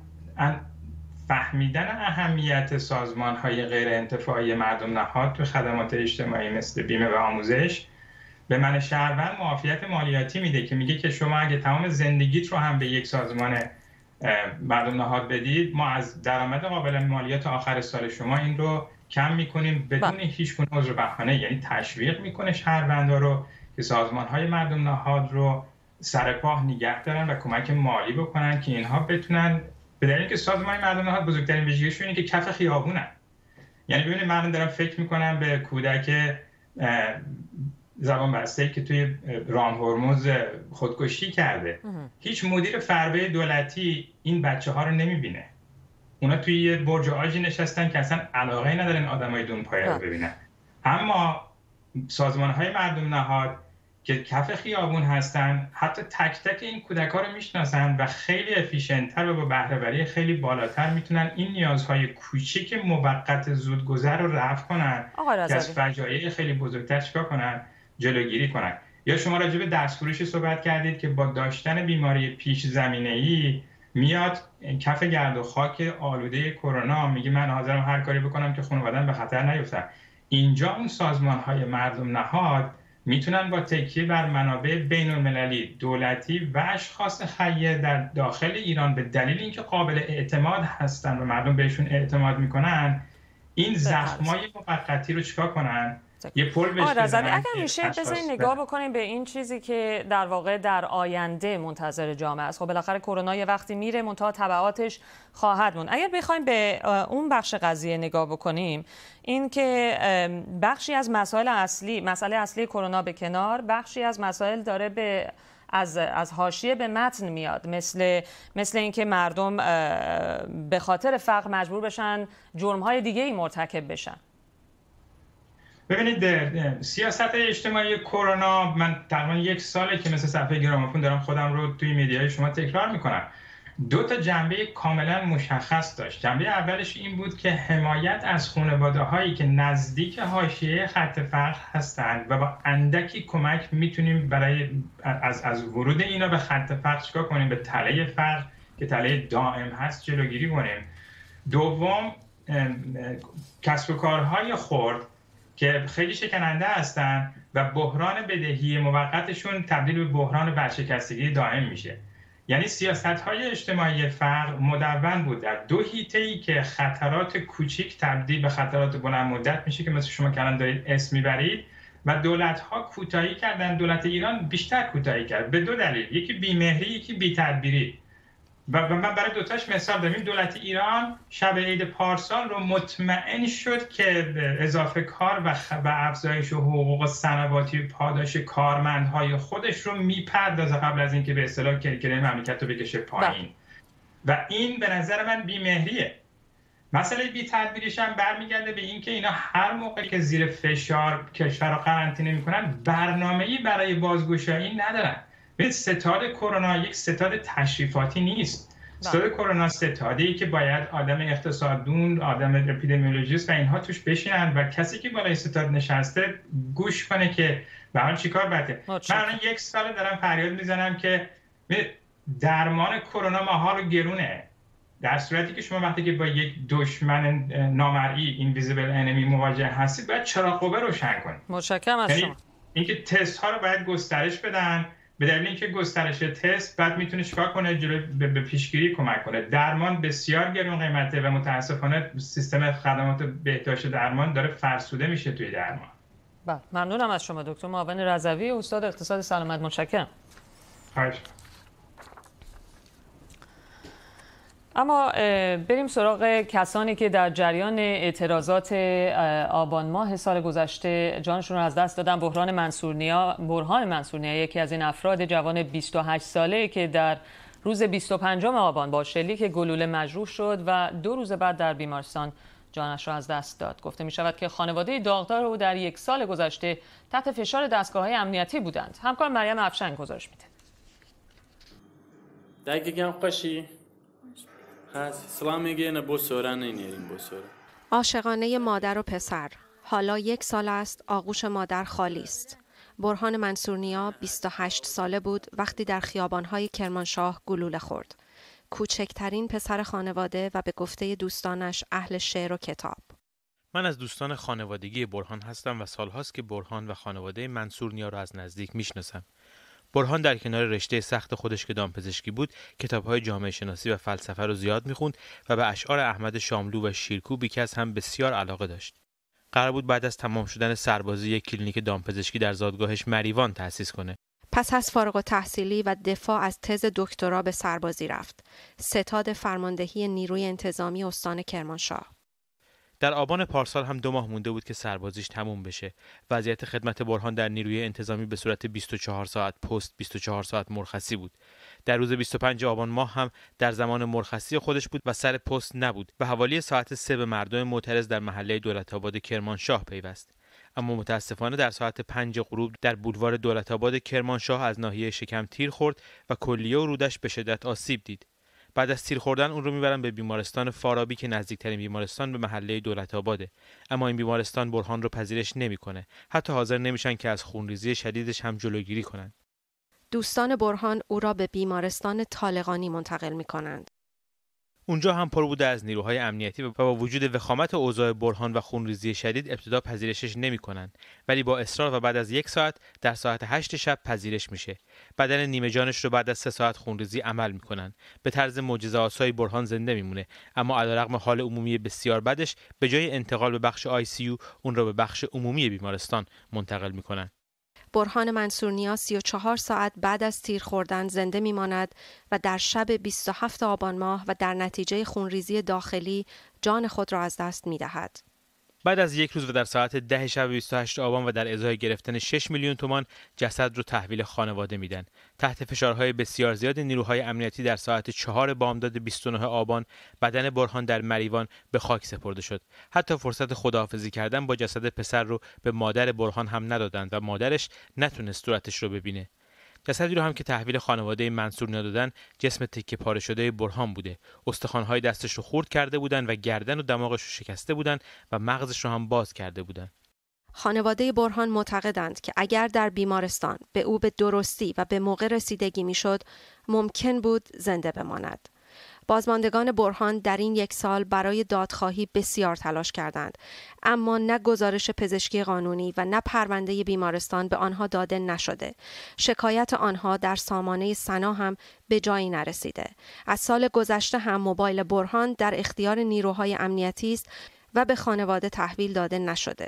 فهمیدن اهمیت سازمان های غیر انتفاعی مردم نهاد تو خدمات اجتماعی مثل بیمه و آموزش به من شهروند معافیت مالیاتی میده که میگه که شما اگه تمام زندگیت رو هم به یک سازمان مردم نهاد بدید، ما از درآمد قابل مالیات آخر سال شما این رو کم میکنیم بدون هیچ گونه عذر بهانه. یعنی تشویق میکنه شهروندا رو که سازمان های مردم نهاد رو سر پا نگه دارن و کمک مالی بکنن که اینها بتونن، به دلیل که سازمان مردم نهاد بزرگترین ویژگیشون اینه که کف خیابونن. یعنی ببینید من دارم فکر میکنم به کودک زبان بسته‌ای که توی رام هرمز خودکشی کرده. هیچ مدیر فربه دولتی این بچه ها رو نمیبینه. اونا توی یه برج آجی نشستن که اصلا علاقه ندارن آدمای دون پایه رو ببینن. اما سازمان های مردم نهاد که کف خیابون هستن حتی تک تک این کودک‌ها رو میشناسن و خیلی افیشنت‌تر و با بهره‌وری خیلی بالاتر میتونن این نیازهای کوچیک موقت زودگذر رو رفع کنن که از فجایع خیلی بزرگتر چیکار کنن، جلوگیری کنن. یا شما راجع به دستفروشی صحبت کردید که با داشتن بیماری پیش زمینه‌ای میاد کف گرد و خاک آلوده کرونا میگه من حاضرم هر کاری بکنم که خانواده‌ام به خطر نیفتن. اینجا اون سازمان‌های مردم نهاد میتونن با تکیه بر منابع بین المللی دولتی و اشخاص خیر در داخل ایران به دلیل اینکه قابل اعتماد هستن و مردم بهشون اعتماد میکنن این زخمای موقتی رو چیکار کنن؟ یه پل بهش بزنن. اگر میشه بذارین نگاه بکنیم به این چیزی که در واقع در آینده منتظر جامعه است. خب بالاخره کرونا یه وقتی میره منتها تبعاتش خواهد موند. اگر بخوایم به اون بخش قضیه نگاه بکنیم، این که بخشی از مسائل اصلی مسئله اصلی کرونا به کنار، بخشی از مسائل داره به از از حاشیه به متن میاد، مثل مثل اینکه مردم به خاطر فقر مجبور بشن جرم‌های دیگه‌ای مرتکب بشن. ببینید سیاست اجتماعی کرونا، من تقریبا یک ساله که مثل صفحه گرامافون دارم خودم رو توی میدیای شما تکرار میکنم. دو تا جنبه کاملا مشخص داشت. جنبه اولش این بود که حمایت از خانواده هایی که نزدیک حاشیه خط فقر هستند و با اندکی کمک میتونیم برای از از ورود اینا به خط فقر چیکار کنیم، به تله فقر که تله دائم هست جلوگیری کنیم. دوم کسب و کارهای خرد که خیلی شکننده هستن و بحران بدهی موقتشون تبدیل به بحران ورشکستگی دائم میشه. یعنی سیاست‌های اجتماعی فقر مدون بود در دو حیطه‌ای که خطرات کوچیک تبدیل به خطرات بلند مدت میشه که مثل شما که الان دارید اسم میبرید و دولت‌ها کوتاهی کردن. دولت ایران بیشتر کوتاهی کرد به دو دلیل، یکی بی‌مهری، یکی بی‌تدبیری. و من برای دوتاش مثال دارم. دولت ایران شب عید پارسال رو مطمئن شد که اضافه کار و افزایش حقوق صنواتی پاداش کارمندهای خودش رو میپردازه قبل از اینکه به اصطلاح کرکره مملکت رو بکشه پایین و این به نظر من بی‌مهریه. مسئله بی‌تدبیریش هم برمیگرده به اینکه اینا هر موقعی که زیر فشار کشور رو قرنطینه میکنن برنامه‌ای برای بازگشایی ندارن. به ستاد کرونا یک ستاد تشریفاتی نیست. ستاد کرونا ستاده‌ای که باید آدم اقتصاددون، آدم اپیدمیولوژیست و اینها توش بشینن و کسی که بالای ستاد نشسته گوش کنه که به حال چیکار باید. من الان یک سال دارم فریاد میزنم که درمان کرونا محال و گرونه. در صورتی که شما وقتی که با یک دشمن نامرئی اینویزیبل انمی مواجه هستید باید چراغ قوه روشن کنید. متشکرم از شما. اینکه تست ها رو باید گسترش بدن، به دلیل اینکه گسترش تست بعد میتونه چیکار کنه، جلوی به پیشگیری کمک کنه. درمان بسیار گران قیمته و متاسفانه سیستم خدمات بهداشت درمان داره فرسوده میشه توی درمان. بله، ممنونم از شما دکتر معاون رضوی، استاد اقتصاد سلامت. متشکرم. اما بریم سراغ کسانی که در جریان اعتراضات آبان ماه سال گذشته جانشون رو از دست دادن. بحران منصورنیا، برهان منصورنیا یکی از این افراد جوان بیست و هشت ساله که در روز بیست و پنجم آبان با شلیک گلوله مجروح شد و دو روز بعد در بیمارستان جانش را از دست داد. گفته می شود که خانواده داغدار او در یک سال گذشته تحت فشار دستگاه‌های امنیتی بودند. همکار مریم افشنگ گزارش میده. دقیقاً خوشی عاشقانه مادر و پسر. حالا یک سال است آغوش مادر خالی است. برهان منصورنیا بیست و هشت ساله بود وقتی در خیابان‌های کرمانشاه گلوله خورد. کوچکترین پسر خانواده و به گفته دوستانش اهل شعر و کتاب. من از دوستان خانوادگی برهان هستم و سالهاست که برهان و خانواده منصورنیا را از نزدیک میشناسم. برهان در کنار رشته سخت خودش که دامپزشکی بود، کتاب‌های جامعه شناسی و فلسفه رو زیاد می‌خوند و به اشعار احمد شاملو و شیرکوب بیکس هم بسیار علاقه داشت. قرار بود بعد از تمام شدن سربازی یک کلینیک دامپزشکی در زادگاهش مریوان تأسیس کنه. پس از فارغ التحصیلی و دفاع از تز دکترا به سربازی رفت. ستاد فرماندهی نیروی انتظامی استان کرمانشاه. در آبان پارسال هم دو ماه مونده بود که سربازیش تموم بشه. وضعیت خدمت برهان در نیروی انتظامی به صورت بیست و چهار ساعت پست، بیست و چهار ساعت مرخصی بود. در روز بیست و پنجم آبان ماه هم در زمان مرخصی خودش بود و سر پست نبود و حوالی ساعت سه به مردم معترض در محله دولت‌آباد کرمانشاه پیوست. اما متاسفانه در ساعت پنج غروب در بولوار دولت‌آباد کرمانشاه از ناحیه شکم تیر خورد و کلیه و رودش به شدت آسیب دید. بعد از تیر خوردن اون رو میبرن به بیمارستان فارابی که نزدیکترین بیمارستان به محله دولت‌آباده. اما این بیمارستان برهان رو پذیرش نمیکنه. حتی حاضر نمیشن که از خونریزی شدیدش هم جلوگیری کنن. دوستان برهان او را به بیمارستان طالقانی منتقل میکنند. اونجا هم پر بوده از نیروهای امنیتی و با وجود وخامت اوضاع برهان و خونریزی شدید ابتدا پذیرشش نمی‌کنن، ولی با اصرار و بعد از یک ساعت در ساعت هشت شب پذیرش میشه. بدن نیمه جانش رو بعد از سه ساعت خونریزی عمل میکنن. به طرز معجزه‌آسای برهان زنده میمونه، اما علیرغم حال عمومی بسیار بدش به جای انتقال به بخش آی سی یو اون رو به بخش عمومی بیمارستان منتقل میکنن. برهان منصورنیا سی و چهار ساعت بعد از تیر خوردن زنده میماند و در شب بیست و هفتم آبان ماه و در نتیجه خونریزی داخلی جان خود را از دست می‌دهد. بعد از یک روز و در ساعت ده شب بیست و هشتم آبان و در ازای گرفتن شش میلیون تومان جسد رو تحویل خانواده میدن. تحت فشارهای بسیار زیاد نیروهای امنیتی در ساعت چهار بامداد بیست و نهم آبان بدن برهان در مریوان به خاک سپرده شد. حتی فرصت خداحافظی کردن با جسد پسر رو به مادر برهان هم ندادند و مادرش نتونست صورتش رو ببینه. جسدی رو هم که تحویل خانواده منصورنیا دادن جسم تکه پاره شده برهان بوده. استخوان‌های دستش رو خورد کرده بودن و گردن و دماغش رو شکسته بودن و مغزش رو هم باز کرده بودن. خانواده برهان معتقدند که اگر در بیمارستان به او به درستی و به موقع رسیدگی میشد، ممکن بود زنده بماند. بازماندگان برهان در این یک سال برای دادخواهی بسیار تلاش کردند، اما نه گزارش پزشکی قانونی و نه پرونده بیمارستان به آنها داده نشده. شکایت آنها در سامانه سنا هم به جایی نرسیده. از سال گذشته هم موبایل برهان در اختیار نیروهای امنیتی است و به خانواده تحویل داده نشده.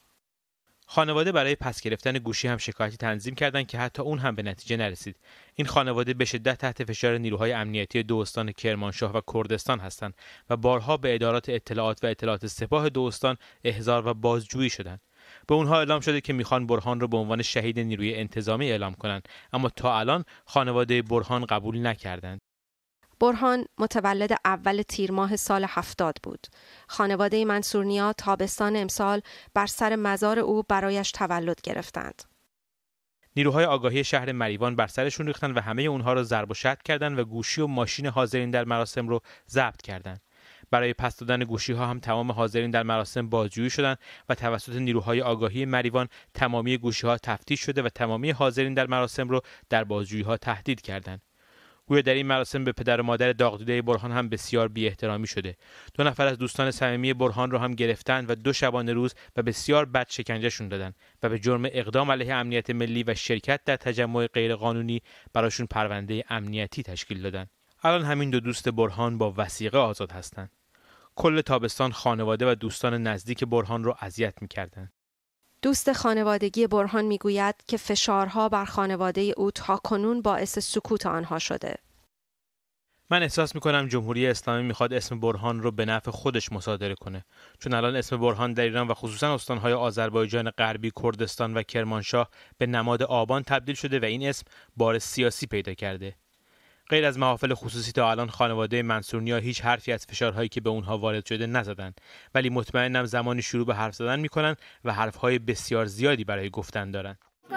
خانواده برای پس گرفتن گوشی هم شکایتی تنظیم کردند که حتی اون هم به نتیجه نرسید. این خانواده به شدت تحت فشار نیروهای امنیتی دو استان کرمانشاه و کردستان هستند و بارها به ادارات اطلاعات و اطلاعات سپاه دو استان احضار و بازجویی شدند. به اونها اعلام شده که میخوان برهان رو به عنوان شهید نیروی انتظامی اعلام کنند، اما تا الان خانواده برهان قبول نکردند. برهان متولد اول تیر ماه سال هفتاد بود. خانواده منصورنیا تابستان امسال بر سر مزار او برایش تولد گرفتند. نیروهای آگاهی شهر مریوان بر سرشون ریختن و همه اونها رو ضرب و شتم کردند و گوشی و ماشین حاضرین در مراسم رو ضبط کردند. برای پس دادن گوشی ها هم تمام حاضرین در مراسم بازجویی شدند و توسط نیروهای آگاهی مریوان تمامی گوشی ها تفتیش شده و تمامی حاضرین در مراسم رو در بازجویی ها تهدید کردند. گویا در این مراسم به پدر و مادر داغ-دیده برهان هم بسیار بی‌احترامی شده. دو نفر از دوستان صمیمی برهان رو هم گرفتن و دو شبانه روز و بسیار بد شکنجهشون دادن و به جرم اقدام علیه امنیت ملی و شرکت در تجمع غیرقانونی براشون پرونده امنیتی تشکیل دادن. الان همین دو دوست برهان با وثیقه آزاد هستن. کل تابستان خانواده و دوستان نزدیک برهان رو اذیت می‌کردن. دوست خانوادگی برهان میگوید که فشارها بر خانواده او تاکنون باعث سکوت آنها شده. من احساس میکنم جمهوری اسلامی میخواد اسم برهان رو به نفع خودش مصادره کنه، چون الان اسم برهان در ایران و خصوصا استانهای آذربایجان غربی، کردستان و کرمانشاه به نماد آبان تبدیل شده و این اسم بار سیاسی پیدا کرده. غیر از محافل خصوصی تا الان خانواده منصورنیا هیچ حرفی از فشارهایی که به اونها وارد شده نزدن، ولی مطمئنم زمانی شروع به حرف زدن میکنن و حرفهای بسیار زیادی برای گفتن دارن.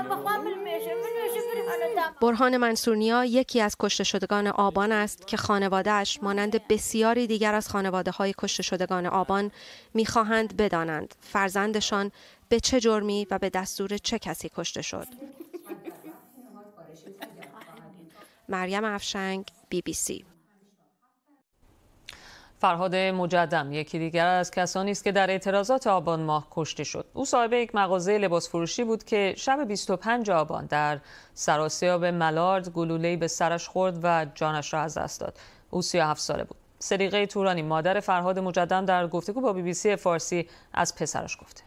برهان منصورنیا یکی از کشته شدگان آبان است که خانواده‌اش مانند بسیاری دیگر از خانواده‌های کشته شدگان آبان می‌خواهند بدانند فرزندشان به چه جرمی و به دستور چه کسی کشته شد. مریم افشنگ، بی بی سی. فرهاد مجدم یکی دیگر از کسانی است که در اعتراضات آبان ماه کشته شد. او صاحب یک مغازه لباس فروشی بود که شب بیست و پنجم آبان در سراسیاب ملارد گلوله‌ای به سرش خورد و جانش را از دست داد. او سی و هفت ساله بود. صدیقه تورانی مادر فرهاد مجدم در گفتگو با بی بی سی فارسی از پسرش گفته.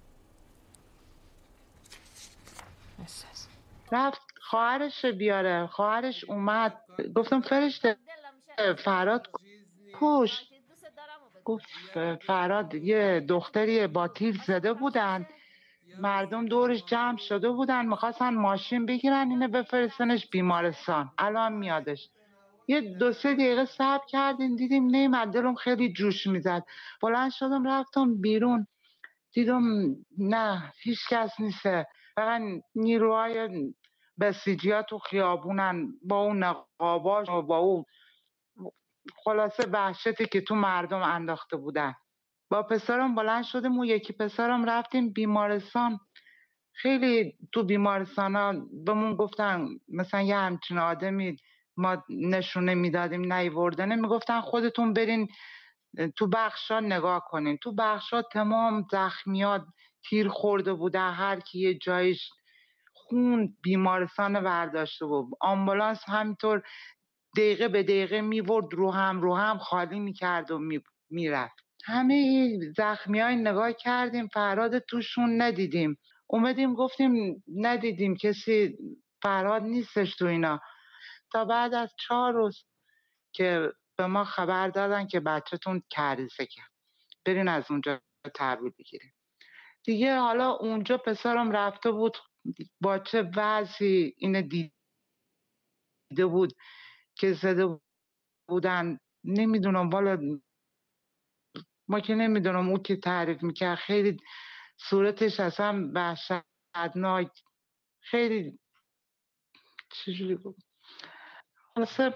رفت خواهرش بیاره، خواهرش اومد، گفتم فرشته فرهاد کشت. گفت فرهاد یه دختری با تیر زده بودن، مردم دورش جمع شده بودن میخواستن ماشین بگیرن اینه بفرستنش بیمارستان، الان میادش. یه دو سه دقیقه صبر کردیم دیدیم نیومد، دلم خیلی جوش میزد، بلند شدم رفتم بیرون، دیدم نه هیچ کس نیسته، فقط نیروهای بسیجی تو خیابونن با اون نقاباش و با اون خلاصه وحشتی که تو مردم انداخته بودن. با پسرم بلند شدیم و یکی پسرم رفتیم بیمارستان. خیلی تو بیمارستان ها بهمون گفتن مثلا یه همچین آدمی ما نشونه میدادیم نیوردنه، میگفتن خودتون برین تو بخشا نگاه کنین. تو بخشا تمام زخمیات تیر خورده بوده، هر کی یه جایش خون بیمارستان برداشته بود. آمبولانس همینطور دقیقه به دقیقه میورد رو هم رو هم خالی میکرد و میرفت. همه زخمی های نگاه کردیم، فرهاد توشون ندیدیم. اومدیم گفتیم ندیدیم کسی، فرهاد نیستش تو اینا. تا بعد از چهار روز که به ما خبر دادن که بچه‌تون کریزه کرد، برین از اونجا تحویل بگیریم. دیگه حالا اونجا پسرم رفته بود با چه وضعی اینو دیده بود که زده بودن، نمیدونم والا ما که نمیدونم، اون که تعریف میکرد خیلی صورتش اصلا وحشتناک، خیلی چجوری بود خلاصه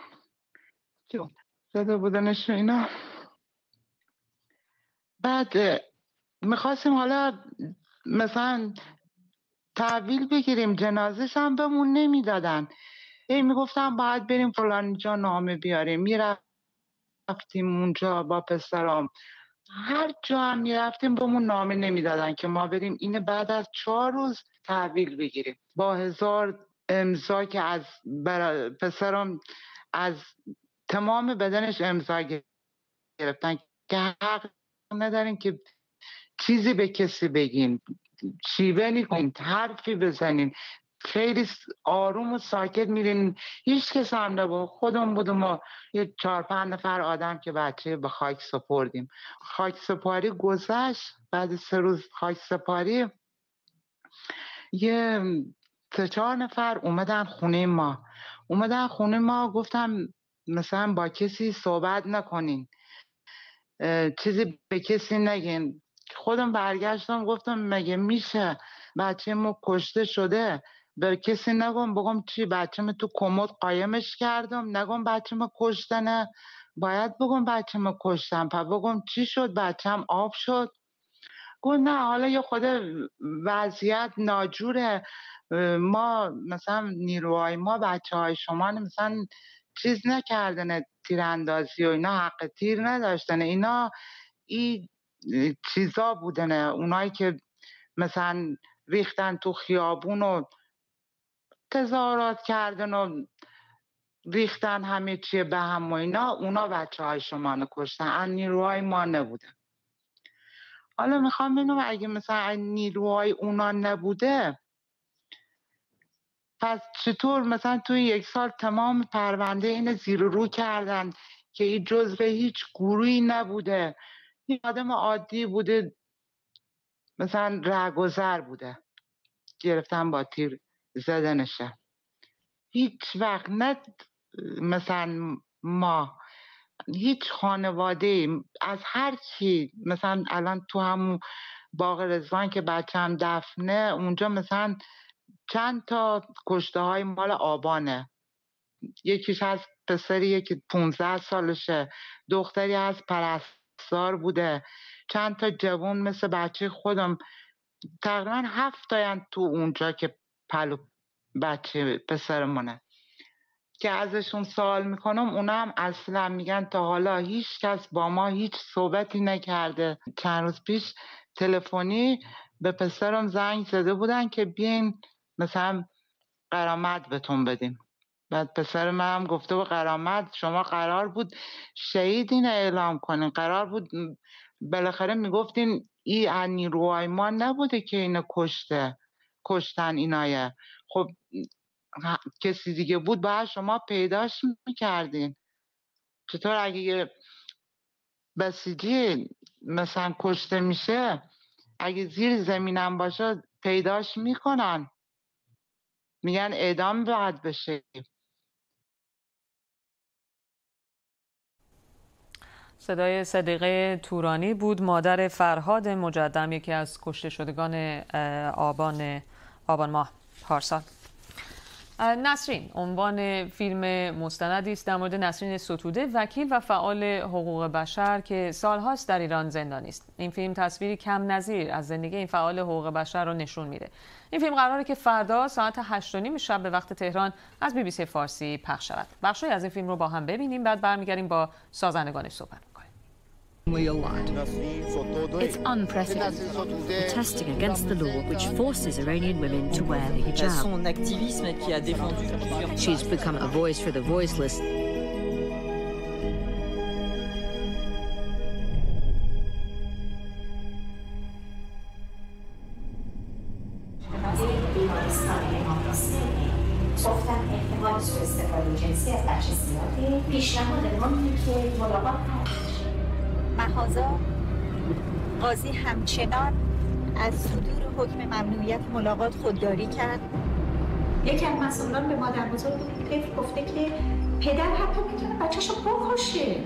زده بودنش اینا. بعد میخواستیم حالا مثلا تحویل بگیریم، جنازش هم بهمون نمیدادن، ای میگفتم باید بریم فلان جا نامه بیاریم. میرفتیم اونجا با پسرام، هر جا هم میرفتیم بهمون نامه نمیدادن که ما بریم. اینه بعد از چهار روز تحویل بگیریم با هزار امضا که از پسرام از تمام بدنش امضا گرفتن که حق ندارین که چیزی به کسی بگین، شیوه نکنین، حرفی بزنین، خیلی آروم و ساکت میرین. هیچ کس هم نبود، خودم بودم و یه چهار پنج نفر آدم که بچه به خاک سپردیم. خاک سپاری گذشت، بعد سه روز خاک سپاری یه سه چهار نفر اومدن خونه ما اومدن خونه ما گفتم مثلا با کسی صحبت نکنین، چیزی به کسی نگین. خودم برگشتم گفتم مگه میشه بچه ما کشته شده، به کسی نگم، بگم چی بچه ما تو کمد قایمش کردم، نگم بچه ما کشتنه، باید بگم بچه ما کشتن، پا بگم چی شد بچه هم آب شد. گفت نه حالا یه خود وضعیت ناجوره، ما مثلا نیروهای ما بچه های شما مثلا چیز نکردن، تیراندازی و اینا حق تیر نداشتن، اینا این چیزا بودن، اونایی که مثلا ریختن تو خیابون و تظاهرات کردن و ریختن همه چیه به هم و اینا، اونا بچه های شما نکشتن، نیروهای ما نبودن. حالا میخوام ببینم اگه مثلا نیروهای اونا نبوده پس چطور مثلا توی یک سال تمام پرونده این زیر و رو کردن که این جزء هیچ گروهی نبوده، این آدم عادی بوده، مثلا رهگذر بوده، گرفتن با تیر زدنشه. هیچ وقت نه مثلا ما هیچ خانواده از هر کی، مثلا الان تو همون باغ رضوان که بچه‌م دفنه اونجا مثلا چند تا کشته های مال آبانه، یکیش از پسریه که پونزده سالشه، دختری از پرستار بوده، چند تا جوان مثل بچه خودم، تقریبا هفت تاین تو اونجا که پلو بچه پسرمونه که ازشون سوال میکنم اونا هم اصلا میگن تا حالا هیچ کس با ما هیچ صحبتی نکرده. چند روز پیش تلفنی به پسرم زنگ زده بودن که بیاین مثلا غرامت بهتون بدیم. بعد پسر من هم گفته بود غرامت شما قرار بود شهید اینو اعلام کنین، قرار بود بالاخره میگفتین ای از نیروهای ما نبوده که اینو کشته کشتن اینایه، خب کسی دیگه بود باید شما پیداش میکردین. چطور اگه یه بسیجی مثلا کشته میشه اگه زیر زمینم باشه پیداش میکنن، میگن اعدام باید بشه. صدای صدیقه تورانی بود، مادر فرهاد مجدم، یکی از کشته شدگان آبان آبان ماه پارسال. نسرین عنوان فیلم مستندی است در مورد نسرین ستوده، وکیل و فعال حقوق بشر که سالهاست در ایران زندانی است. این فیلم تصویری کم نظیر از زندگی این فعال حقوق بشر را نشون میده. این فیلم قراره که فردا ساعت هشت و نیم شب به وقت تهران از بی بی سی فارسی پخش شود. بخشی از این فیلم رو با هم ببینیم، بعد برمیگردیم با سازندگانش صحبت می‌کنیم. It's unprecedented, protesting against the law which forces Iranian women to wear the hijab. She's become a voice for the voiceless. مهازا قاضی همچنان از صدور حکم ممنوعیت ملاقات خودداری کرد. یکی از مسئولان به مادر بزرگ طفل گفته که پدر حتی میتونه بچه‌شو بکشه.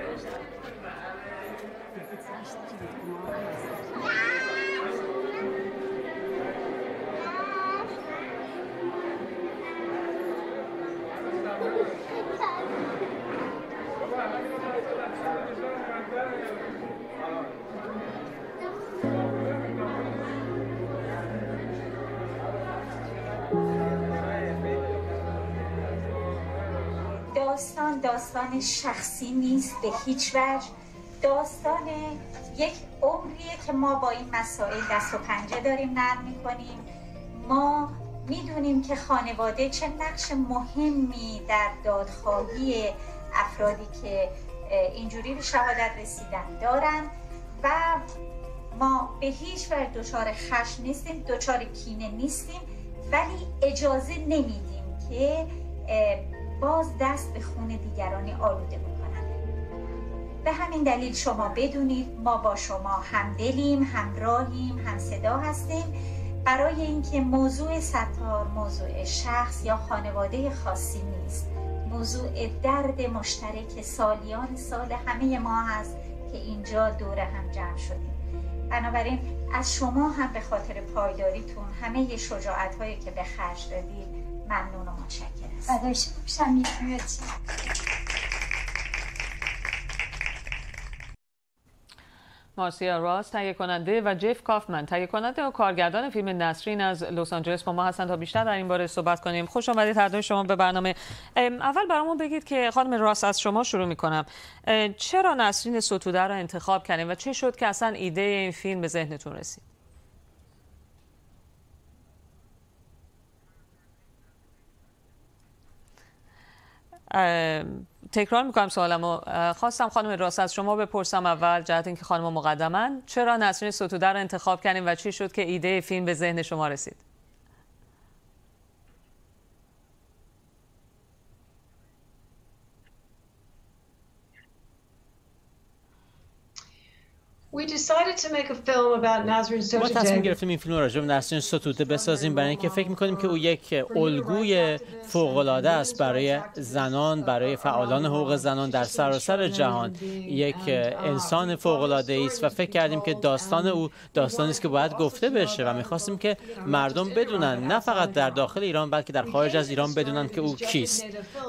داستان داستان شخصی نیست به هیچ وجه، داستان یک عمریه که ما با این مسائل دست و پنجه داریم نرم میکنیم. ما میدونیم که خانواده چه نقش مهمی در دادخواهی افرادی که اینجوری به شهادت رسیدن دارن و ما به هیچ وجه دچار خشم نیستیم، دچار کینه نیستیم، ولی اجازه نمیدیم که باز دست به خون دیگرانی آلوده بکنن. به همین دلیل شما بدونید ما با شما همدلیم، همراهیم، همصدا هستیم برای اینکه موضوع ستار موضوع شخص یا خانواده خاصی نیست، موضوع درد مشترک سالیان سال همه ما هست که اینجا دور هم جمع شدیم. بنابراین از شما هم به خاطر پایداریتون همه شجاعت هایی که به خرج دادید ممنون و متشکرم. بعدش شمیت مارسیا راس تهیه کننده و جف کافمن تهیه کننده و کارگردان فیلم نسرین از لس آنجلس با ما هستند تا بیشتر در این باره صحبت کنیم. خوش آمدید هر دوی شما به برنامه. اول برامون بگید که خانم راس از شما شروع می‌کنم. چرا نسرین ستوده را انتخاب کردین و چه شد که اصلا ایده این فیلم به ذهنتون رسید؟ تکرار میکنم سوالمو. خواستم خانم راس از شما بپرسم اول جهت اینکه خانم مقدماً چرا نسرین ستوده رو انتخاب کردیم و چی شد که ایده فیلم به ذهن شما رسید؟ ما تصمیم گرفتیم این فیلم رو راجع به نسرین ستوده بسازیم برای اینکه فکر می‌کنیم که او یک الگوی فوق‌العاده است برای زنان، برای فعالان حقوق زنان در سراسر جهان. یک انسان فوق‌العاده است و فکر کردیم که داستان او داستانی است که باید گفته بشه و می‌خواستیم که مردم بدونن، نه فقط در داخل ایران بلکه در خارج از ایران بدونن که او کیست.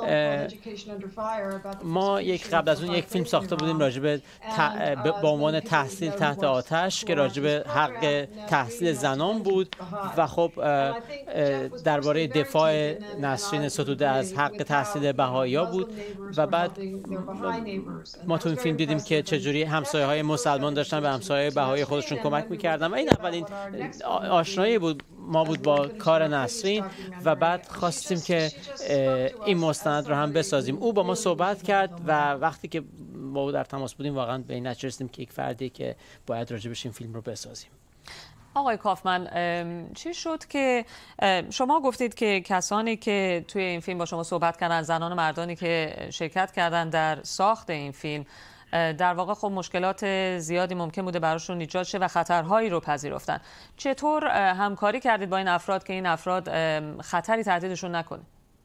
ما یک قبل از اون یک فیلم ساخته بودیم راجع به با عنوان تحصیل تحت آتش که راجع به حق تحصیل زنان بود و خب درباره دفاع نسرین ستوده از حق تحصیل بهائی‌ها بود و بعد ما تو این فیلم دیدیم که چجوری همسایه‌های مسلمان داشتن به همسایه‌های بهایی خودشون کمک می‌کردن و این اولین آشنایی بود ما بود با کار نسرین و بعد خواستیم که این مستند رو هم بسازیم. او با ما صحبت کرد و وقتی که با او در تماس بودیم واقعا به این نتیجه رسیدیم که یک فردی که باید راجبش این فیلم رو بسازیم. آقای کافمن، چی شد که شما گفتید که کسانی که توی این فیلم با شما صحبت کردن، زنان و مردانی که شرکت کردن در ساخت این فیلم، در واقع خب مشکلات زیادی ممکن بوده براشون ایجاد شه و خطرهایی رو پذیرفتن. چطور همکاری کردید با این افراد که این افراد خطری تهدیدشون نکنه؟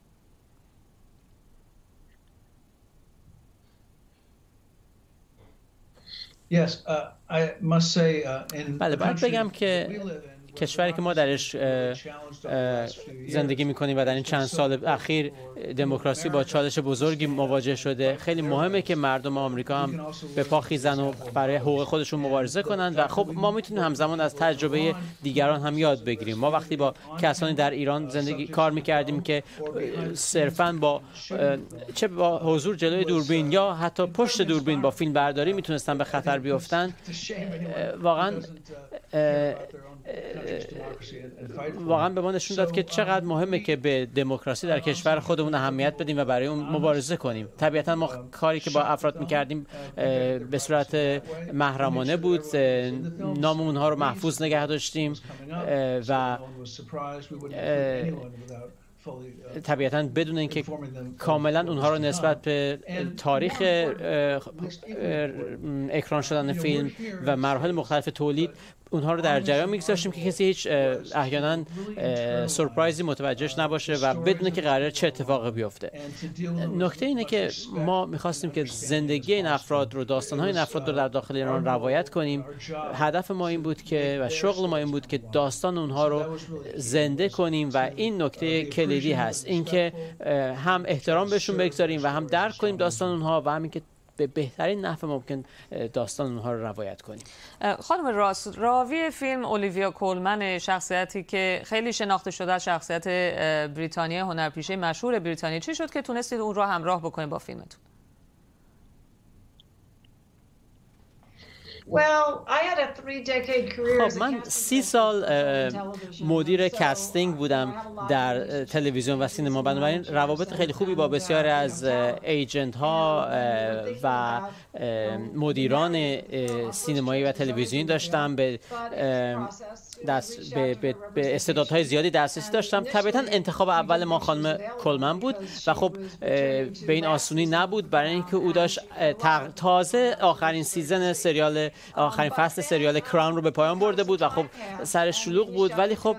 بله، باید بگم که کشوری که ما درش زندگی میکنیم و در این چند سال اخیر دموکراسی با چالش بزرگی مواجه شده، خیلی مهمه که مردم آمریکا هم به پا خیزن و برای حقوق خودشون مبارزه کنند و خب ما میتونیم همزمان از تجربه دیگران هم یاد بگیریم. ما وقتی با کسانی در ایران زندگی کار میکردیم که صرفاً با چه با حضور جلوی دوربین یا حتی پشت دوربین با فیلم برداری میتونستن به خطر بیفتن، واقعاً واقعا به ما نشون داد که چقدر مهمه که به دموکراسی در کشور خودمون اهمیت بدیم و برای اون مبارزه کنیم. طبیعتا ما کاری که با افراد میکردیم به صورت محرمانه بود، نام اونها رو محفوظ نگه داشتیم و طبیعتا بدون اینکه کاملا اونها رو نسبت به تاریخ اکران شدن فیلم و مراحل مختلف تولید اونها رو در جریان میگذاشتیم که کسی هیچ احیانا سورپرایزی متوجهش نباشه و بدونه که قراره چه اتفاقی بیفته. نکته اینه که ما میخواستیم که زندگی این افراد رو، داستان‌های این افراد رو در داخل ایران روایت کنیم. هدف ما این بود که و شغل ما این بود که داستان اونها رو زنده کنیم و این نکته کلیدی هست، اینکه هم احترام بهشون بگذاریم و هم درک کنیم داستان اونها و همین که به بهترین نحو ممکن داستان اونها رو روایت کنیم. خانم راس، راوی فیلم اولیویا کولمن، شخصیتی که خیلی شناخته شده از شخصیت بریتانیایی، هنرپیشه مشهور بریتانیا، چی شد که تونستید اون رو همراه بکنید با فیلمتون؟ خب من سی سال مدیر کاستینگ بودم در تلویزیون و سینما، بنابراین روابط خیلی خوبی با بسیاری از ایجنت ها و مدیران سینمایی و تلویزیونی داشتم. به دست به, به, به استعدادهای زیادی دسترسی داشتم. طبیعتا انتخاب اول ما خانم کولمن بود و خب به این آسونی نبود، برای اینکه او داشت تازه آخرین سیزن سریال، آخرین فصل سریال کراون رو به پایان برده بود و خب سر شلوغ بود، ولی خب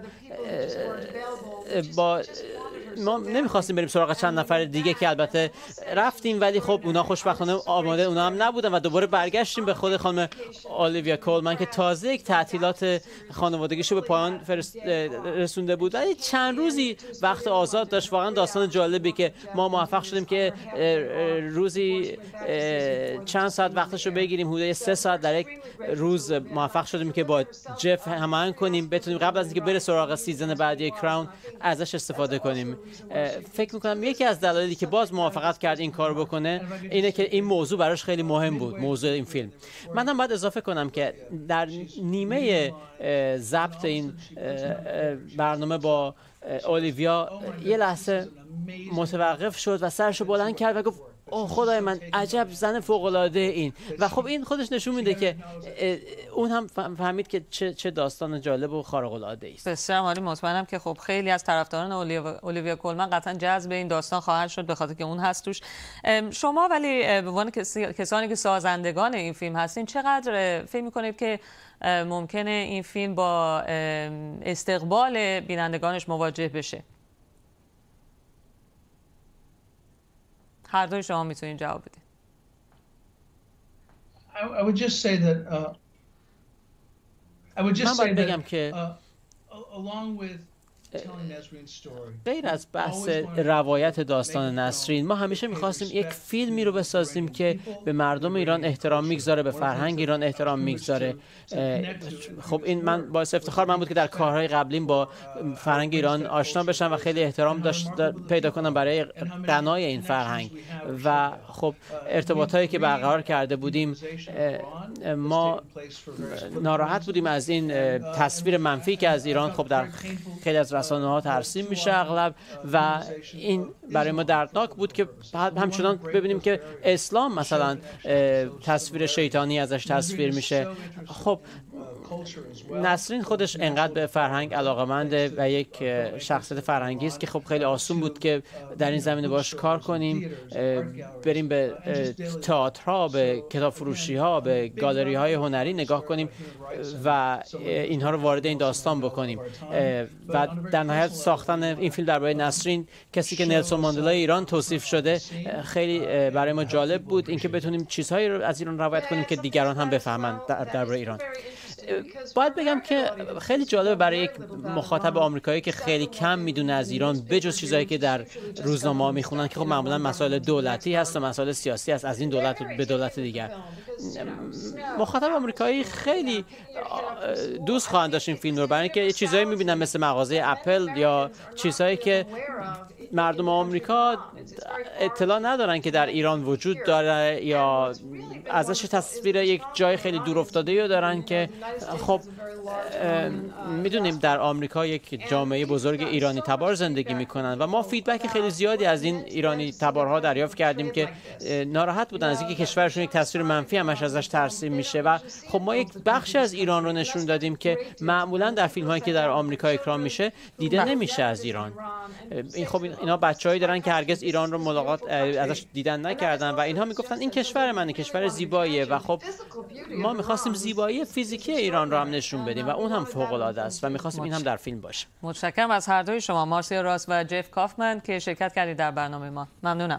با ما نمیخواستیم بریم سراغ چند نفر دیگه که البته رفتیم، ولی خب اونا خوشبختانه آماده اونا هم نبودن و دوباره برگشتیم به خود خانم اولیویا کولمن که تازه یک تعطیلات خانوادگیشو به پایان رسونده بود، ولی چند روزی وقت آزاد داشت. واقعا داستان جالبی که ما موفق شدیم که روزی چند ساعت وقتشو بگیریم، حدود سه ساعت در یک روز موفق شدیم که با جف هماهنگ کنیم، بتونیم قبل از اینکه بره سراغ سیزن بعدی کراون ازش استفاده کنیم. فکر میکنم یکی از دلایلی که باز موافقت کرد این کار بکنه اینه که این موضوع براش خیلی مهم بود، موضوع این فیلم. منم باید اضافه کنم که در نیمه ضبط این برنامه با اولیویا یه لحظه متوقف شد و سرشو بلند کرد و گفت اوه خدای من عجب زن فوق‌العاده این. و خب این خودش نشون میده که اون هم فهمید که چه چه داستان جالب و خارق‌العاده است. بسیار عالی. مطمئنم که خب خیلی از طرفداران اولیویا کولمن قطعا جذب این داستان خواهند شد به خاطر که اون هست توش. شما ولی به عنوان کسانی که سازندگان این فیلم هستین چقدر فکر می‌کنید که ممکنه این فیلم با استقبال بینندگانش مواجه بشه؟ هر دوی شما میتونین جواب بدین. I would just say that uh, I would just say بگم that که uh, along with غیر از بحث روایت داستان نسرین، ما همیشه میخواستیم یک فیلمی رو بسازیم که به مردم ایران احترام میگذاره، به فرهنگ ایران احترام میگذاره. خب این من باعث افتخار من بود که در کارهای قبلیم با فرهنگ ایران آشنا بشم و خیلی احترام داشت پیدا کنم برای غنای این فرهنگ. و خب ارتباطایی که برقرار کرده بودیم، ما ناراحت بودیم از این تصویر منفی که از ایران خب در خیلی از رسانه ها ترسیم میشه اغلب، و این برای ما دردناک بود که همچنان ببینیم که اسلام مثلا تصویر شیطانی ازش تصویر میشه. خب نسرین خودش انقدر به فرهنگ علاقه‌منده و یک شخصیت فرهنگی است که خب خیلی آسون بود که در این زمینه باش کار کنیم، بریم به تئاترها، به کتاب فروشی ها، به گالری های هنری نگاه کنیم و اینها رو وارد این داستان بکنیم. و در نهایت ساختن این فیلم درباره نسرین، کسی که نلسون ماندلای ایران توصیف شده، خیلی برای ما جالب بود اینکه بتونیم چیزهایی رو از ایران روایت کنیم که دیگران هم بفهمند درباره ایران. باید بگم که خیلی جالبه برای یک مخاطب آمریکایی که خیلی کم میدونه از ایران، بجز چیزایی که در روزنامه‌ها میخونن که خب معمولا مسائل دولتی هست و مسائل سیاسی هست، از این دولت به دولت دیگر. مخاطب آمریکایی خیلی دوست خواهند داشت این فیلم رو، برای اینکه چیزایی میبینن مثل مغازه اپل یا چیزهایی که مردم آمریکا اطلاع ندارن که در ایران وجود داره، یا ازش تصویر یک جای خیلی دور افتاده رو دارن که خب میدونیم در آمریکا یک جامعه بزرگ ایرانی تبار زندگی میکنن و ما فیدبک خیلی زیادی از این ایرانی تبارها دریافت کردیم که ناراحت بودن از اینکه کشورشون یک تصویر منفی همش ازش ترسیم میشه. و خب ما یک بخش از ایران رو نشون دادیم که معمولا در فیلم هایی که در آمریکا اکران میشه دیده نمیشه از ایران. این خب اینا بچه‌ای دارن که هرگز ایران رو ملاقات ازش دیدن نکردن و اینها میگفتن این کشور منه، کشور زیباییه، و خب ما میخواستیم زیبایی فیزیکی ایران رو هم نشون بدیم و اون هم فوق‌العاده است و میخواستیم این هم در فیلم باشه. متشکرم از هر دوی شما، مارسیا راس و جف کافمن، که شرکت کردید در برنامه ما. ممنونم.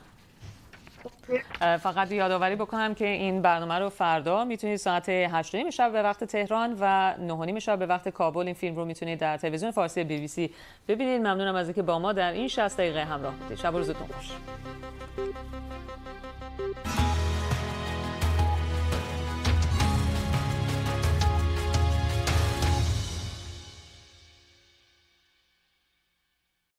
فقط یادآوری بکنم که این برنامه رو فردا میتونید ساعت هشت و نیم شب به وقت تهران و نه و نیم شب به وقت کابل این فیلم رو میتونید در تلویزیون فارسی بی بی سی ببینید. ممنونم از اینکه با ما در این شصت دقیقه همراه بودید. شب و روزتون خوش.